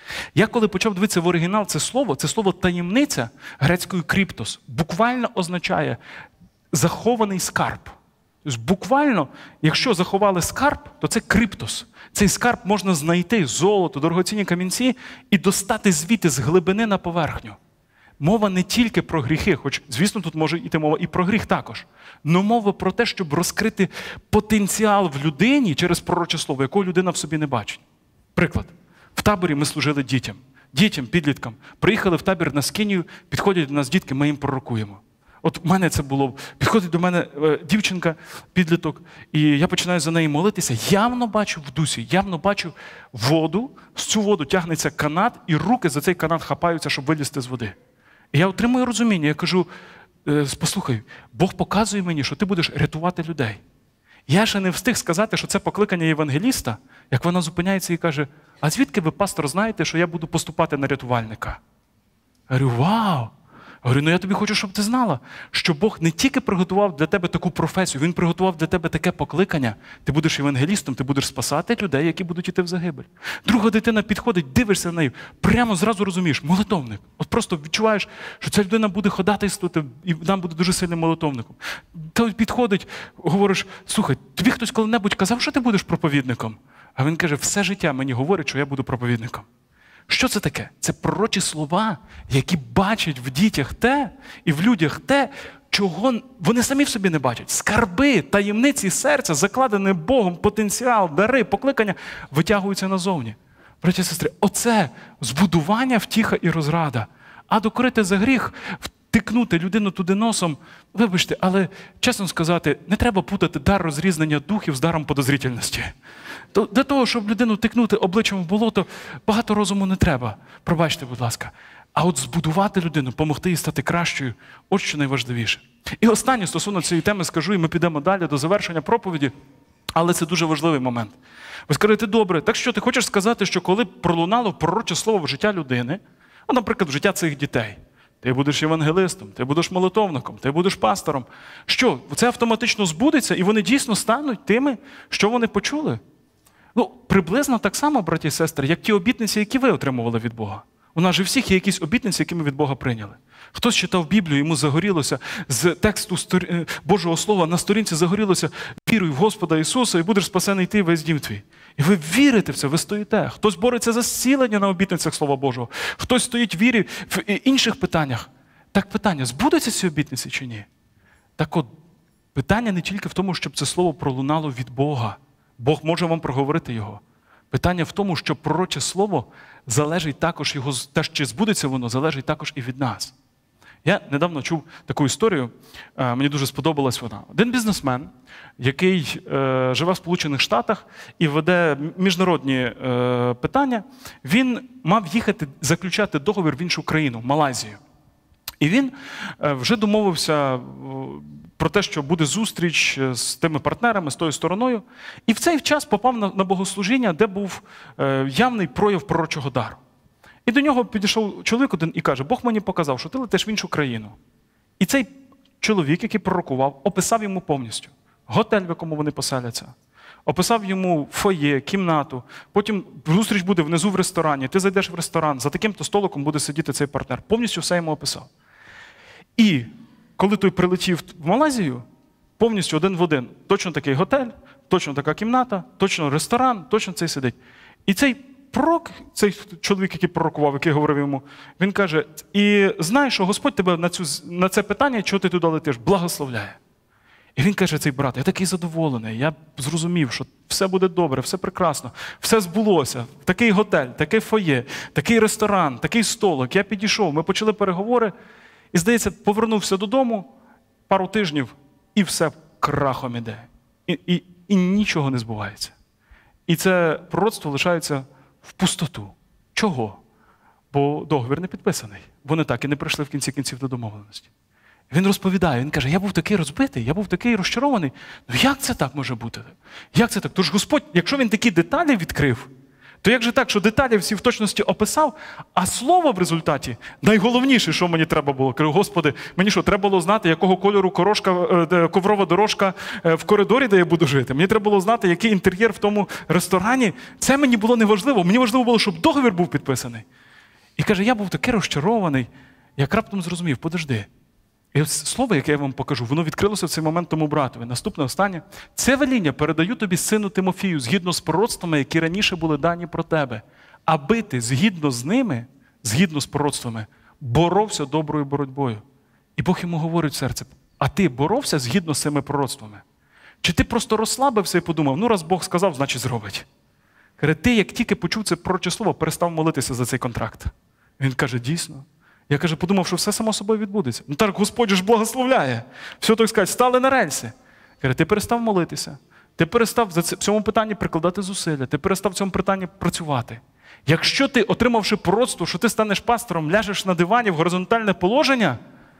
Я коли почав дивитися в оригінал це слово, це слово таємниця грецькою кріптос, буквально означає захований скарб. Тобто буквально, якщо заховали скарб, то це криптос. Цей скарб можна знайти, золото, дорогоцінні камінці, і достати звідти з глибини на поверхню. Мова не тільки про гріхи, хоч, звісно, тут може йти мова і про гріх також. Но мова про те, щоб розкрити потенціал в людині через пророче слово, якого людина в собі не бачить. Приклад. В таборі ми служили дітям. Дітям, підліткам. Приїхали в табір на скинію, підходять до нас дітки, ми їм пророкуємо. От в мене це було. Підходить до мене е, дівчинка, підліток, і я починаю за неї молитися. Явно бачу в дусі, явно бачу воду, з цю воду тягнеться канат, і руки за цей канат хапаються, щоб вилізти з води. І я отримую розуміння, я кажу, е, послухай, Бог показує мені, що ти будеш рятувати людей. Я ще не встиг сказати, що це покликання євангеліста, як вона зупиняється і каже, а звідки ви, пастор, знаєте, що я буду поступати на рятувальника? Я говорю, вау! Я говорю, ну я тобі хочу, щоб ти знала, що Бог не тільки приготував для тебе таку професію, Він приготував для тебе таке покликання. Ти будеш євангелістом, ти будеш спасати людей, які будуть іти в загибель. Друга дитина підходить, дивишся на неї, прямо зразу розумієш, молитовник. От просто відчуваєш, що ця людина буде ходатайствувати, і нам буде дуже сильним молитовником. Той підходить, говориш, слухай, тобі хтось коли-небудь казав, що ти будеш проповідником? А він каже, все життя мені говорить, що я буду проповідником. Що це таке? Це пророчі слова, які бачать в дітях те і в людях те, чого вони самі в собі не бачать. Скарби, таємниці серця, закладене Богом, потенціал, дари, покликання витягуються назовні. Браті і сестри, оце збудування, втіха і розрада. А докорити за гріх, втикнути людину туди носом, вибачте, але, чесно сказати, не треба путати дар розрізнення духів з даром подозрительності. Для того, щоб людину тикнути обличчям в болото, багато розуму не треба. Пробачте, будь ласка. А от збудувати людину, допомогти їй стати кращою, от що найважливіше. І останнє стосовно цієї теми скажу, і ми підемо далі до завершення проповіді, але це дуже важливий момент. Ви скажете, добре, так що ти хочеш сказати, що коли пролунало пророче слово в життя людини, а, наприклад, в життя цих дітей, ти будеш євангелистом, ти будеш молитовником, ти будеш пастором, що, це автоматично збудеться, і вони дійсно стануть тими, що вони почули? Ну, приблизно так само, браті і сестри, як ті обітниці, які ви отримували від Бога. У нас же всіх є якісь обітниці, які ми від Бога прийняли. Хтось читав Біблію, йому загорілося з тексту Божого Слова, на сторінці загорілося «Віруй в Господа Ісуса, і будеш спасений ти, весь дім твій». І ви вірите в це, ви стоїте. Хтось бореться за зцілення на обітницях Слова Божого, хтось стоїть в вірі в інших питаннях. Так питання, збудуться ці обітниці чи ні? Так от, питання не тільки в тому, щоб це слово пролунало від Бога. Бог може вам проговорити його. Питання в тому, що пророче слово залежить також, його, те, чи збудеться воно, залежить також і від нас. Я недавно чув таку історію, мені дуже сподобалась вона. Один бізнесмен, який е, живе в Сполучених Штатах і веде міжнародні е, питання, він мав їхати заключати договір в іншу країну, в Малайзію. І він е, вже домовився про те, що буде зустріч з тими партнерами, з тою стороною. І в цей час попав на, на богослужіння, де був е, явний прояв пророчого дару. І до нього підійшов чоловік один і каже, Бог мені показав, що ти летиш в іншу країну. І цей чоловік, який пророкував, описав йому повністю готель, в якому вони поселяться. Описав йому фоє, кімнату. Потім зустріч буде внизу в ресторані. Ти зайдеш в ресторан, за таким-то столиком буде сидіти цей партнер. Повністю все йому описав. І коли той прилетів в Малайзію, повністю один в один. Точно такий готель, точно така кімната, точно ресторан, точно цей сидить. І цей пророк, цей чоловік, який пророкував, який говорив йому, він каже, і знаєш, що Господь тебе на, цю, на це питання, чого ти туди летиш, благословляє. І він каже, цей брат, я такий задоволений, я зрозумів, що все буде добре, все прекрасно, все збулося, такий готель, таке фоє, такий ресторан, такий столик. Я підійшов, ми почали переговори, і, здається, повернувся додому пару тижнів, і все крахом іде. І, і, і нічого не збувається. І це пророцтво лишається в пустоту. Чого? Бо договір не підписаний. Вони так і не прийшли в кінці кінців до домовленості. Він розповідає, він каже, я був такий розбитий, я був такий розчарований. Ну як це так може бути? Як це так? Тож Господь, якщо він такі деталі відкрив, То як же так, що деталі всі в точності описав, а слово в результаті найголовніше, що мені треба було. Кажу, Господи, мені що, треба було знати, якого кольору корошка, коврова дорожка в коридорі, де я буду жити? Мені треба було знати, який інтер'єр в тому ресторані. Це мені було не важливо. Мені важливо було, щоб договір був підписаний. І каже, я був такий розчарований, як раптом зрозумів, подожди. І ось слово, яке я вам покажу, воно відкрилося в цей момент тому братові. Наступне, останнє. Це веління передаю тобі, сину Тимофію, згідно з пророцтвами, які раніше були дані про тебе, аби ти згідно з ними, згідно з пророцтвами, боровся доброю боротьбою. І Бог йому говорить в серце, а ти боровся згідно з цими пророцтвами? Чи ти просто розслабився і подумав, ну раз Бог сказав, значить зробить? Каже, ти як тільки почув це пророче слово, перестав молитися за цей контракт. Він каже, дійсно. Я, каже, подумав, що все само собою відбудеться. Ну так, Господь ж благословляє. Все, так сказати, стали на рельси. Каже, ти перестав молитися. Ти перестав в цьому питанні прикладати зусилля. Ти перестав в цьому питанні працювати. Якщо ти, отримавши пророцтво, що ти станеш пастором, ляжеш на дивані в горизонтальне положення,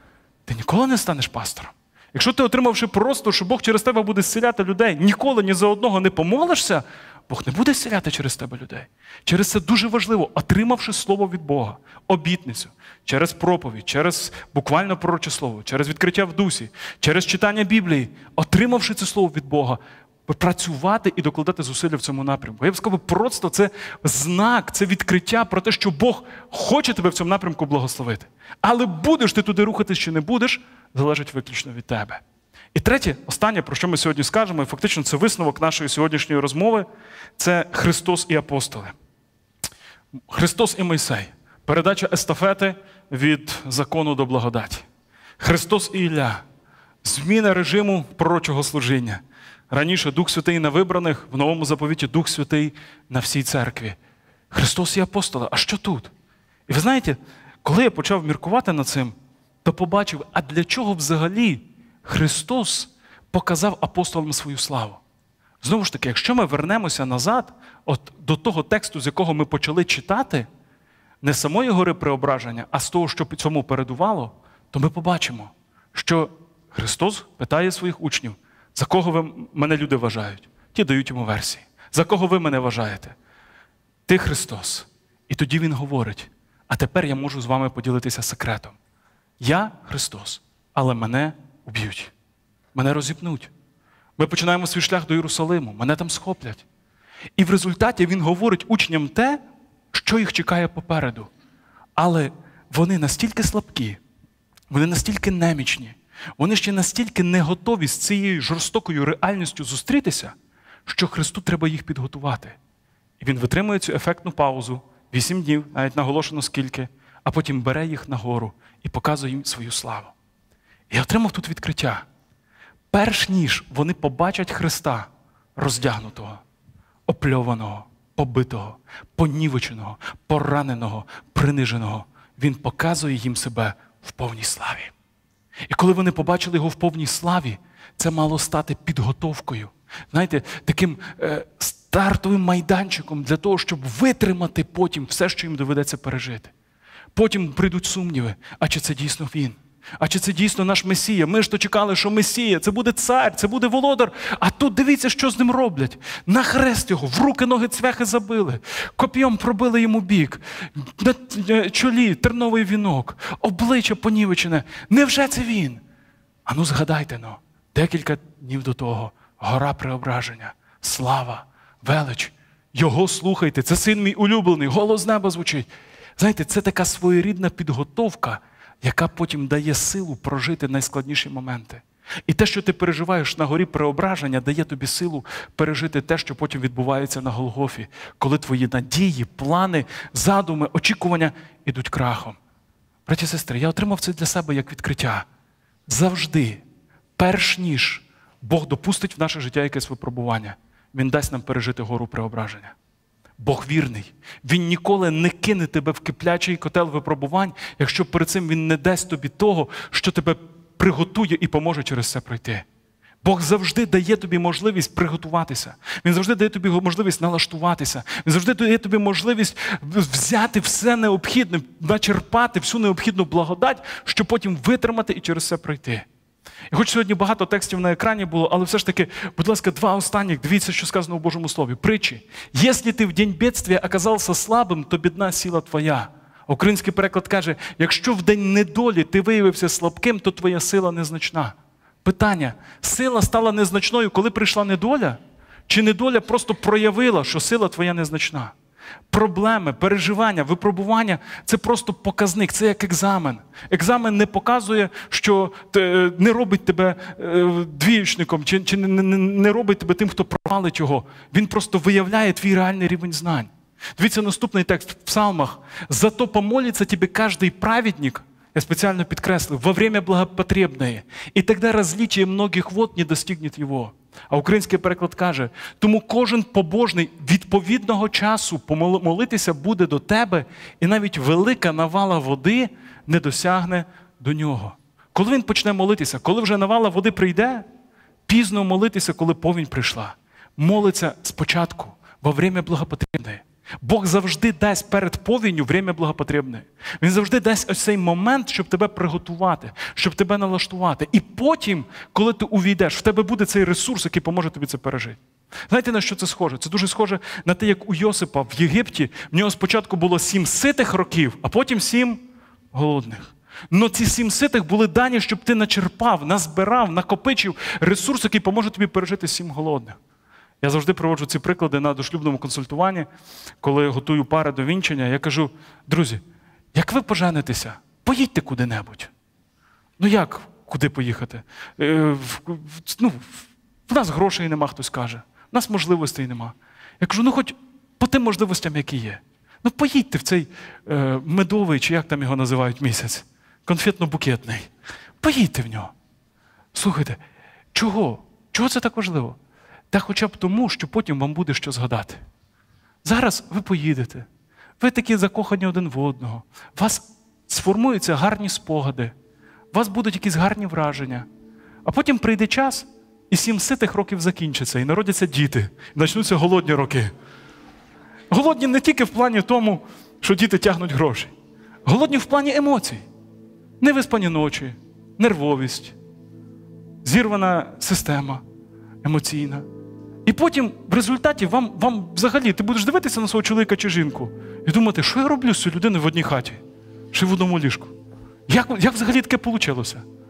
ти ніколи не станеш пастором. Якщо ти, отримавши пророцтво, що Бог через тебе буде зціляти людей, ніколи ні за одного не помолишся, Бог не буде зціляти через тебе людей. Через це дуже важливо, отримавши слово від Бога, обітницю, через проповідь, через буквально пророче слово, через відкриття в дусі, через читання Біблії, отримавши це слово від Бога, працювати і докладати зусилля в цьому напрямку. Я б сказав, пророцтво – це знак, це відкриття про те, що Бог хоче тебе в цьому напрямку благословити. Але будеш ти туди рухатись чи не будеш, залежить виключно від тебе. І третє, останнє, про що ми сьогодні скажемо, і фактично це висновок нашої сьогоднішньої розмови, це Христос і апостоли. Христос і Мойсей. Передача естафети від закону до благодаті. Христос і Ілля. Зміна режиму пророчого служіння. Раніше Дух Святий на вибраних, в Новому заповіті Дух Святий на всій церкві. Христос і апостоли. А що тут? І ви знаєте, коли я почав міркувати над цим, то побачив, а для чого взагалі Христос показав апостолам свою славу? Знову ж таки, якщо ми вернемося назад, от до того тексту, з якого ми почали читати, не з самої гори преображення, а з того, що цьому передувало, то ми побачимо, що Христос питає своїх учнів, за кого ви мене люди вважають? Ті дають йому версії. За кого ви мене вважаєте? Ти Христос. І тоді Він говорить, а тепер я можу з вами поділитися секретом. Я Христос, але мене уб'ють. Мене розіпнуть. Ми починаємо свій шлях до Єрусалиму, мене там схоплять. І в результаті Він говорить учням те, що їх чекає попереду. Але вони настільки слабкі, вони настільки немічні, вони ще настільки не готові з цією жорстокою реальністю зустрітися, що Христу треба їх підготувати. І Він витримує цю ефектну паузу, вісім днів, навіть наголошено скільки, а потім бере їх нагору і показує їм свою славу. І я отримав тут відкриття. Перш ніж вони побачать Христа роздягнутого, опльованого, побитого, понівеченого, пораненого, приниженого, Він показує їм себе в повній славі. І коли вони побачили його в повній славі, це мало стати підготовкою. Знаєте, таким е, стартовим майданчиком для того, щоб витримати потім все, що їм доведеться пережити. Потім прийдуть сумніви, а чи це дійсно він? А чи це дійсно наш Месія? Ми ж то чекали, що Месія, це буде цар, це буде володар. А тут дивіться, що з ним роблять. На хрест його, в руки, ноги, цвяхи забили. Коп'єм пробили йому бік. На чолі терновий вінок. Обличчя понівечене. Невже це він? А ну згадайте, ну, декілька днів до того. Гора преображення, слава, велич. Його слухайте, це син мій улюблений, голос з неба звучить. Знаєте, це така своєрідна підготовка, яка потім дає силу прожити найскладніші моменти. І те, що ти переживаєш на горі преображення, дає тобі силу пережити те, що потім відбувається на Голгофі, коли твої надії, плани, задуми, очікування ідуть крахом. Браті і сестри, я отримав це для себе як відкриття. Завжди, перш ніж Бог допустить в наше життя якесь випробування, Він дасть нам пережити гору преображення. Бог вірний. Він ніколи не кине тебе в киплячий котел випробувань, якщо перед цим Він не дасть тобі того, що тебе приготує і поможе через це пройти. Бог завжди дає тобі можливість приготуватися. Він завжди дає тобі можливість налаштуватися. Він завжди дає тобі можливість взяти все необхідне, начерпати всю необхідну благодать, щоб потім витримати і через це пройти. І хоч сьогодні багато текстів на екрані було, але все ж таки, будь ласка, два останніх, дивіться, що сказано у Божому Слові. Притчі. «Якщо ти в день бедствия оказався слабим, то бідна сила твоя». Український переклад каже, якщо в день недолі ти виявився слабким, то твоя сила незначна. Питання, сила стала незначною, коли прийшла недоля? Чи недоля просто проявила, що сила твоя незначна? Проблеми, переживання, випробування – це просто показник, це як екзамен. Екзамен не показує, що не робить тебе двіючником, чи, чи не, не, не робить тебе тим, хто провалить його. Він просто виявляє твій реальний рівень знань. Дивіться наступний текст в Псалмах. «Зато помолится тебе каждый праведник», я специально підкреслив, «во время благопотребное, и тогда различие многих вод не достигнет его». А український переклад каже, тому кожен побожний відповідного часу помолитися буде до тебе, і навіть велика навала води не досягне до нього. Коли він почне молитися, коли вже навала води прийде, пізно молитися, коли повінь прийшла. Молиться спочатку, во время благопотребне. Бог завжди дасть перед повінню время благопотребне. Він завжди дасть ось цей момент, щоб тебе приготувати, щоб тебе налаштувати. І потім, коли ти увійдеш, в тебе буде цей ресурс, який поможе тобі це пережити. Знаєте, на що це схоже? Це дуже схоже на те, як у Йосипа в Єгипті, в нього спочатку було сім ситих років, а потім сім голодних. Но ці сім ситих були дані, щоб ти начерпав, назбирав, накопичив ресурс, який поможе тобі пережити сім голодних. Я завжди проводжу ці приклади на дошлюбному консультуванні, коли готую пари до вінчання. Я кажу, друзі, як ви поженитеся, поїдьте куди-небудь. Ну як, куди поїхати? Е, в, ну, в нас грошей нема, хтось каже. В нас можливостей нема. Я кажу, ну хоч по тим можливостям, які є. Ну поїдьте в цей е, медовий, чи як там його називають, місяць. Конфетно-букетний. Поїдьте в нього. Слухайте, чого? Чого це так важливо? Та хоча б тому, що потім вам буде що згадати. Зараз ви поїдете, ви такі закохані один в одного, у вас сформуються гарні спогади, у вас будуть якісь гарні враження, а потім прийде час, і сім ситих років закінчиться, і народяться діти, і почнуться голодні роки. Голодні не тільки в плані тому, що діти тягнуть гроші. Голодні в плані емоцій. Невиспані ночі, нервовість, зірвана система емоційна. І потім в результаті вам, вам взагалі, ти будеш дивитися на свого чоловіка чи жінку і думати, що я роблю з цією людиною в одній хаті, чи в одному ліжку. Як, як взагалі таке вийшло?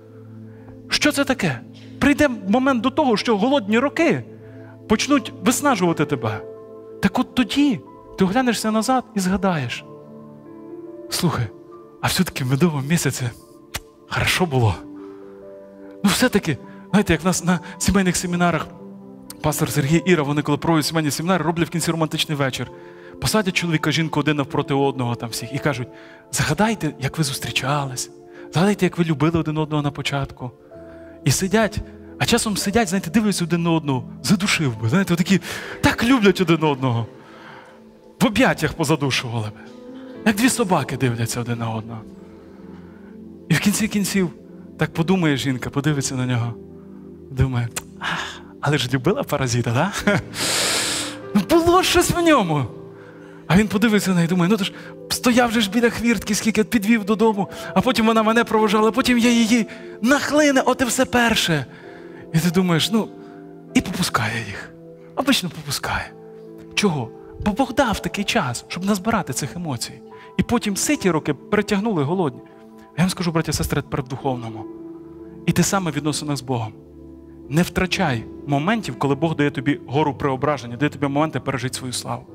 Що це таке? Прийде момент до того, що голодні роки почнуть виснажувати тебе. Так от тоді ти оглянешся назад і згадаєш. Слухай, а все-таки в медовому місяці хорошо було. Ну все-таки, знаєте, як в нас на сімейних семінарах пастор Сергій, Іра, вони коли проводять сімейні семінари, роблять в кінці романтичний вечір. Посадять чоловіка, жінку один навпроти одного там всіх і кажуть, згадайте, як ви зустрічались, згадайте, як ви любили один одного на початку. І сидять, а часом сидять, знаєте, дивляться один на одного, задушив би, знаєте, такі так люблять один одного. В об'яттях позадушували би. Як дві собаки дивляться один на одного. І в кінці кінців так подумає жінка, подивиться на нього, думає, ах, але ж любила паразита, да? Ну, було щось в ньому. А він подивився на неї і думає, ну то ж стояв же ж біля хвіртки, скільки підвів додому, а потім вона мене провожала, а потім я її нахлине, от і все перше. І ти думаєш, ну, і попускає їх. Обично попускає. Чого? Бо Бог дав такий час, щоб назбирати цих емоцій. І потім ситі роки перетягнули голодні. Я вам скажу, браті і сестри, тепер в духовному. І те саме в відносинах з Богом. Не втрачай моментів, коли Бог дає тобі гору преображення, дає тобі моменти пережити свою славу.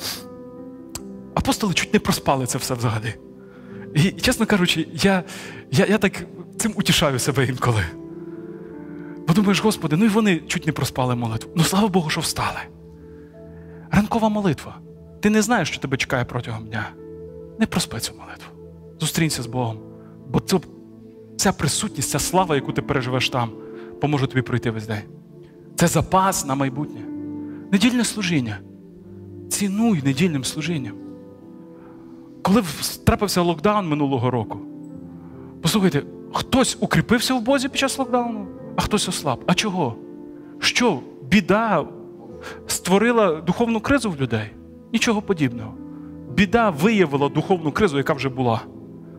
Апостоли чуть не проспали це все взагалі. І, чесно кажучи, я, я, я так цим утішаю себе інколи. Бо думаєш, Господи, ну і вони чуть не проспали молитву. Ну слава Богу, що встали. Ранкова молитва. Ти не знаєш, що тебе чекає протягом дня. Не проспи цю молитву. Зустрінься з Богом. Бо це, ця присутність, ця слава, яку ти переживеш там, поможе тобі пройти весь день. Це запас на майбутнє. Недільне служіння. Цінуй недільним служінням. Коли трапився локдаун минулого року, послухайте, хтось укріпився в Бозі під час локдауну, а хтось ослаб. А чого? Що, біда створила духовну кризу в людей? Нічого подібного. Біда виявила духовну кризу, яка вже була.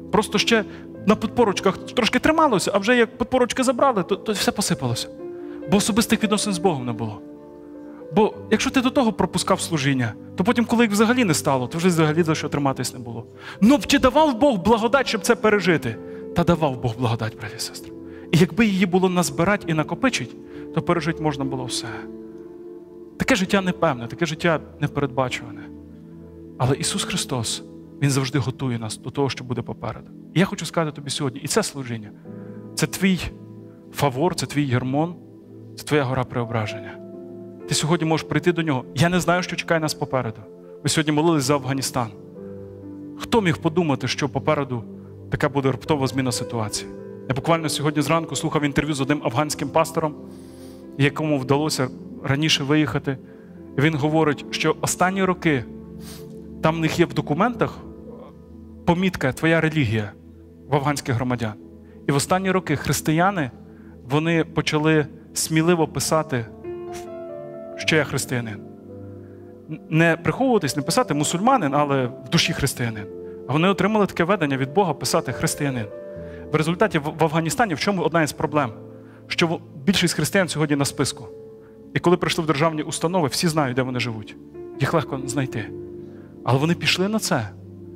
Просто ще на підпорочках трошки трималося, а вже як підпорочки забрали, то, то все посипалося. Бо особистих відносин з Богом не було. Бо якщо ти до того пропускав служіння, то потім, коли їх взагалі не стало, то вже взагалі за що триматись не було. Ну, чи давав Бог благодать, щоб це пережити? Та давав Бог благодать, браті і сестри. І якби її було назбирати і накопичити, то пережити можна було все. Таке життя непевне, таке життя непередбачуване. Але Ісус Христос, Він завжди готує нас до того, що буде попереду. І я хочу сказати тобі сьогодні, і це служіння, це твій фавор, це твій гермон, це твоя гора преображення. Ти сьогодні можеш прийти до Нього. Я не знаю, що чекає нас попереду. Ми сьогодні молились за Афганістан. Хто міг подумати, що попереду така буде раптова зміна ситуації? Я буквально сьогодні зранку слухав інтерв'ю з одним афганським пастором, якому вдалося раніше виїхати. І він говорить, що останні роки там в них є в документах помітка «Твоя релігія» в афганських громадян. І в останні роки християни, вони почали сміливо писати, що я християнин. Не приховуватись, не писати мусульманин, але в душі християнин. А вони отримали таке ведення від Бога писати християнин. В результаті в Афганістані в чому одна із проблем? Що більшість християн сьогодні на списку. І коли прийшли в державні установи, всі знають, де вони живуть. Їх легко знайти. Але вони пішли на це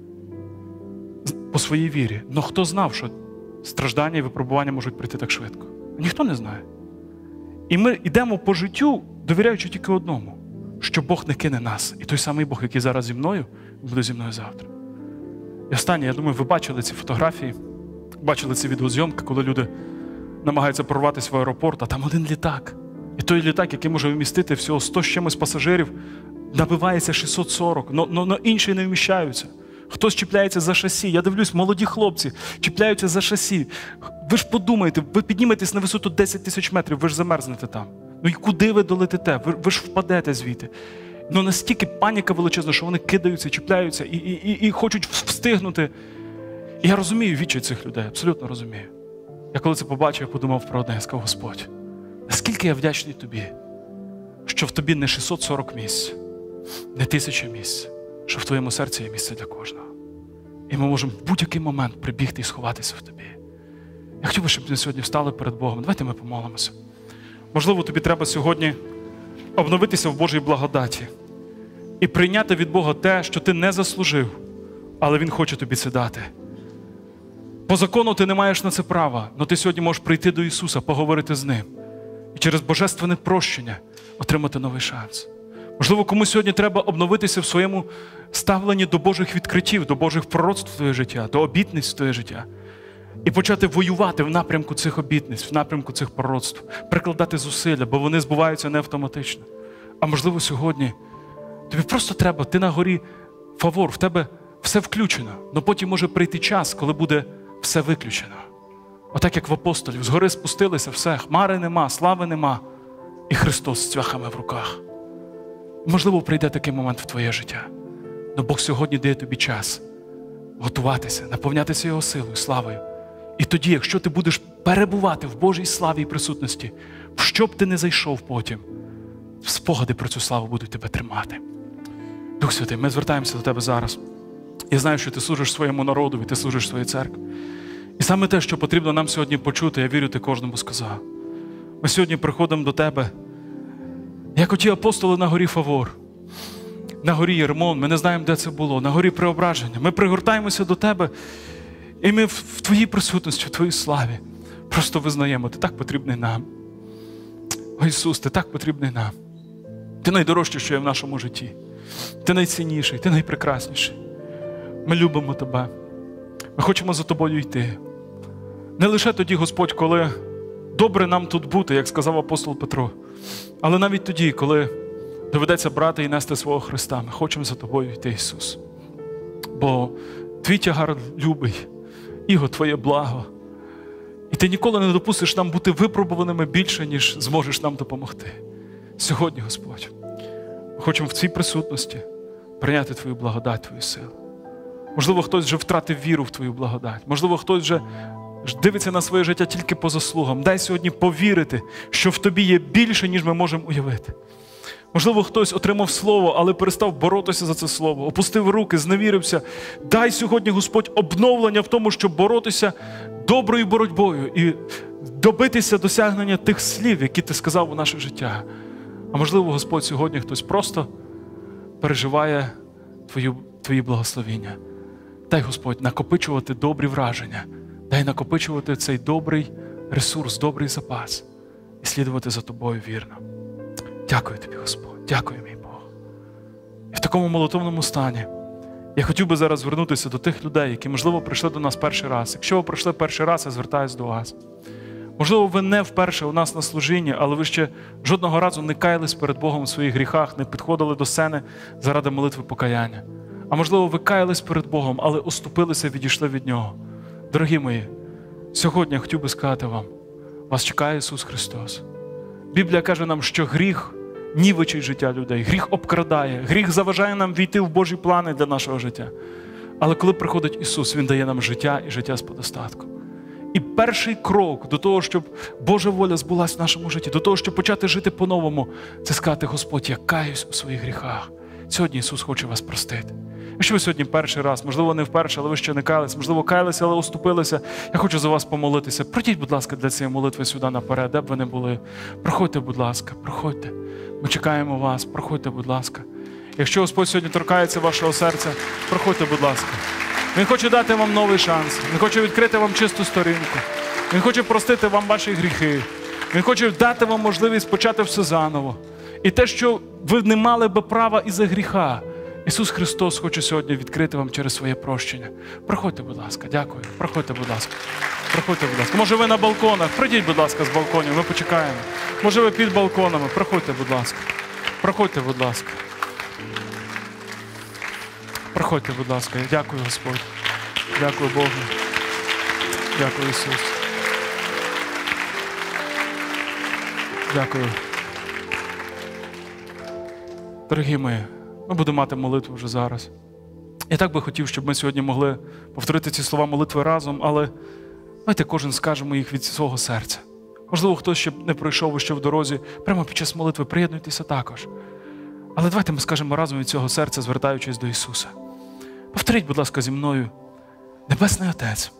по своїй вірі. Но хто знав, що страждання і випробування можуть прийти так швидко? Ніхто не знає. І ми йдемо по життю, довіряючи тільки одному, що Бог не кине нас. І той самий Бог, який зараз зі мною, буде зі мною завтра. І останнє, я думаю, ви бачили ці фотографії, бачили ці відеозйомки, коли люди намагаються прорватися в аеропорт, а там один літак. І той літак, який може вмістити всього сто з чимось пасажирів, набивається шістсот сорок, але інші не вміщаються. Хтось чіпляється за шасі. Я дивлюсь, молоді хлопці чіпляються за шасі. Ви ж подумайте, ви підніметесь на висоту десять тисяч метрів, ви ж замерзнете там. Ну і куди ви долетите? Ви, ви ж впадете звідти. Ну настільки паніка величезна, що вони кидаються, чіпляються і, і, і, і хочуть встигнути. І я розумію відчай цих людей, абсолютно розумію. Я коли це побачив, я подумав про одне, я сказав: Господь, наскільки я вдячний Тобі, що в Тобі не шістсот сорок місць, не тисяча місць, що в Твоєму серці є місце для кожного. І ми можемо в будь-який момент прибігти і сховатися в Тобі. Я хотів би, щоб ми сьогодні встали перед Богом. Давайте ми помолимося. Можливо, тобі треба сьогодні обновитися в Божій благодаті і прийняти від Бога те, що ти не заслужив, але Він хоче тобі це дати. По закону ти не маєш на це права, але ти сьогодні можеш прийти до Ісуса, поговорити з Ним і через божественне прощення отримати новий шанс. Можливо, комусь сьогодні треба обновитися в своєму ставленні до Божих відкриттів, до Божих пророцтв в твоє життя, до обітниць в твоє життя. І почати воювати в напрямку цих обітниць, в напрямку цих пророцтв, прикладати зусилля, бо вони збуваються не автоматично. А можливо, сьогодні тобі просто треба, ти на горі фавор, в тебе все включено, але потім може прийти час, коли буде все виключено. Отак, як в апостолів, з гори спустилися, все, хмари нема, слави нема, і Христос з цвяхами в руках. Можливо, прийде такий момент в твоє життя, але Бог сьогодні дає тобі час готуватися, наповнятися Його силою, славою. І тоді, якщо ти будеш перебувати в Божій славі і присутності, в що б ти не зайшов потім, спогади про цю славу будуть тебе тримати. Дух Святий, ми звертаємося до тебе зараз. Я знаю, що ти служиш своєму народу, і ти служиш своїй церкві. І саме те, що потрібно нам сьогодні почути, я вірю, ти кожному сказав. Ми сьогодні приходимо до тебе, як оті апостоли на горі Фавор, на горі Єрмон, ми не знаємо, де це було, на горі Преображення. Ми пригортаємося до тебе, і ми в твоїй присутності, в твоїй славі просто визнаємо, ти так потрібний нам. О, Ісус, ти так потрібний нам. Ти найдорожчий, що є в нашому житті. Ти найцінніший, ти найпрекрасніший. Ми любимо тебе. Ми хочемо за тобою йти. Не лише тоді, Господь, коли добре нам тут бути, як сказав апостол Петро, але навіть тоді, коли доведеться брати і нести свого Христа. Ми хочемо за тобою йти, Ісус. Бо твій тягар любий, Іго, твоє благо. І ти ніколи не допустиш нам бути випробуваними більше, ніж зможеш нам допомогти. Сьогодні, Господь, ми хочемо в цій присутності прийняти твою благодать, твою силу. Можливо, хтось вже втратив віру в твою благодать. Можливо, хтось вже дивиться на своє життя тільки по заслугам. Дай сьогодні повірити, що в тобі є більше, ніж ми можемо уявити. Можливо, хтось отримав слово, але перестав боротися за це слово, опустив руки, зневірився. Дай сьогодні, Господь, обновлення в тому, щоб боротися доброю боротьбою і добитися досягнення тих слів, які ти сказав у наше життя. А можливо, Господь, сьогодні хтось просто переживає твою, твої благословіння. Дай, Господь, накопичувати добрі враження. Дай накопичувати цей добрий ресурс, добрий запас і слідувати за тобою вірно. Дякую тобі, Господь. Дякую, мій Бог. І в такому молитовному стані я хотів би зараз звернутися до тих людей, які, можливо, прийшли до нас перший раз. Якщо ви прийшли перший раз, я звертаюся до вас. Можливо, ви не вперше у нас на служінні, але ви ще жодного разу не каялись перед Богом у своїх гріхах, не підходили до сцени заради молитви покаяння. А можливо, ви каялись перед Богом, але оступилися, відійшли від Нього. Дорогі мої, сьогодні я хотів би сказати вам, вас чекає Ісус Христос. Біблія каже нам, що гріх нівечить життя людей, гріх обкрадає, гріх заважає нам війти в Божі плани для нашого життя. Але коли приходить Ісус, Він дає нам життя і життя з подостатком. І перший крок до того, щоб Божа воля збулась в нашому житті, до того, щоб почати жити по-новому, це сказати: Господь, я каюсь у своїх гріхах. Сьогодні Ісус хоче вас простити. Якщо ви сьогодні перший раз, можливо, не вперше, але ви ще не каялись, можливо, каялися, але уступилися, я хочу за вас помолитися. Пройдіть, будь ласка, для цієї молитви сюди наперед, де б ви не були. Проходьте, будь ласка, проходьте. Ми чекаємо вас, проходьте, будь ласка. Якщо Господь сьогодні торкається вашого серця, проходьте, будь ласка. Він хоче дати вам новий шанс. Він хоче відкрити вам чисту сторінку. Він хоче простити вам ваші гріхи. Він хоче дати вам можливість почати все заново. І те, що ви не мали би права із-за гріха, Ісус Христос хоче сьогодні відкрити вам через своє прощення. Проходьте, будь ласка. Дякую. Проходьте, будь ласка. Проходьте, будь ласка. Може, ви на балконах? Пройдіть, будь ласка, з балконів. Ми почекаємо. Може, ви під балконами? Проходьте, будь ласка. Проходьте, будь ласка. Проходьте, будь ласка. Дякую, Господь. Дякую Богу. Дякую, Ісус. Дякую. Дорогі мої, ми будемо мати молитву вже зараз. Я так би хотів, щоб ми сьогодні могли повторити ці слова молитви разом, але давайте кожен скажемо їх від свого серця. Можливо, хтось ще не пройшов ще в дорозі, прямо під час молитви приєднуйтеся також. Але давайте ми скажемо разом від цього серця, звертаючись до Ісуса. Повторіть, будь ласка, зі мною: Небесний Отець,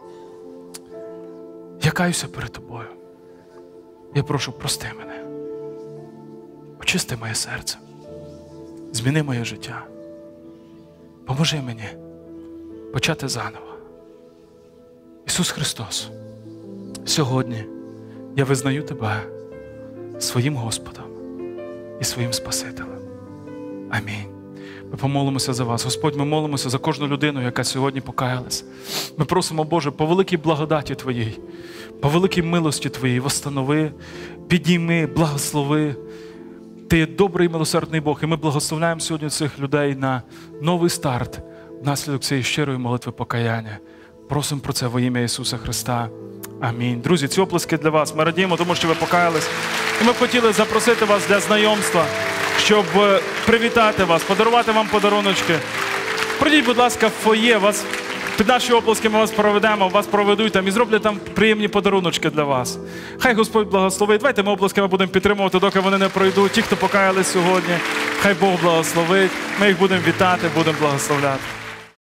я каюся перед Тобою. Я прошу, прости мене. Очисти моє серце. Зміни моє життя. Поможи мені почати заново. Ісус Христос, сьогодні я визнаю Тебе своїм Господом і своїм Спасителем. Амінь. Ми помолимося за вас. Господь, ми молимося за кожну людину, яка сьогодні покаялась. Ми просимо, Боже, по великій благодаті Твоїй, по великій милості Твоїй, восстанови, підійми, благослови. Ти є добрий і милосердний Бог, і ми благословляємо сьогодні цих людей на новий старт внаслідок цієї щирої молитви покаяння. Просимо про це во ім'я Ісуса Христа. Амінь. Друзі, ці оплески для вас. Ми радіємо, тому що ви покаялись. І ми б хотіли запросити вас для знайомства, щоб привітати вас, подарувати вам подаруночки. Прийдіть, будь ласка, в фоє. Вас, під наші оплески ми вас проведемо, вас проведуть там і зроблять там приємні подаруночки для вас. Хай Господь благословить. Давайте ми оплесками будемо підтримувати, доки вони не пройдуть. Ті, хто покаялись сьогодні, хай Бог благословить. Ми їх будемо вітати, будемо благословляти.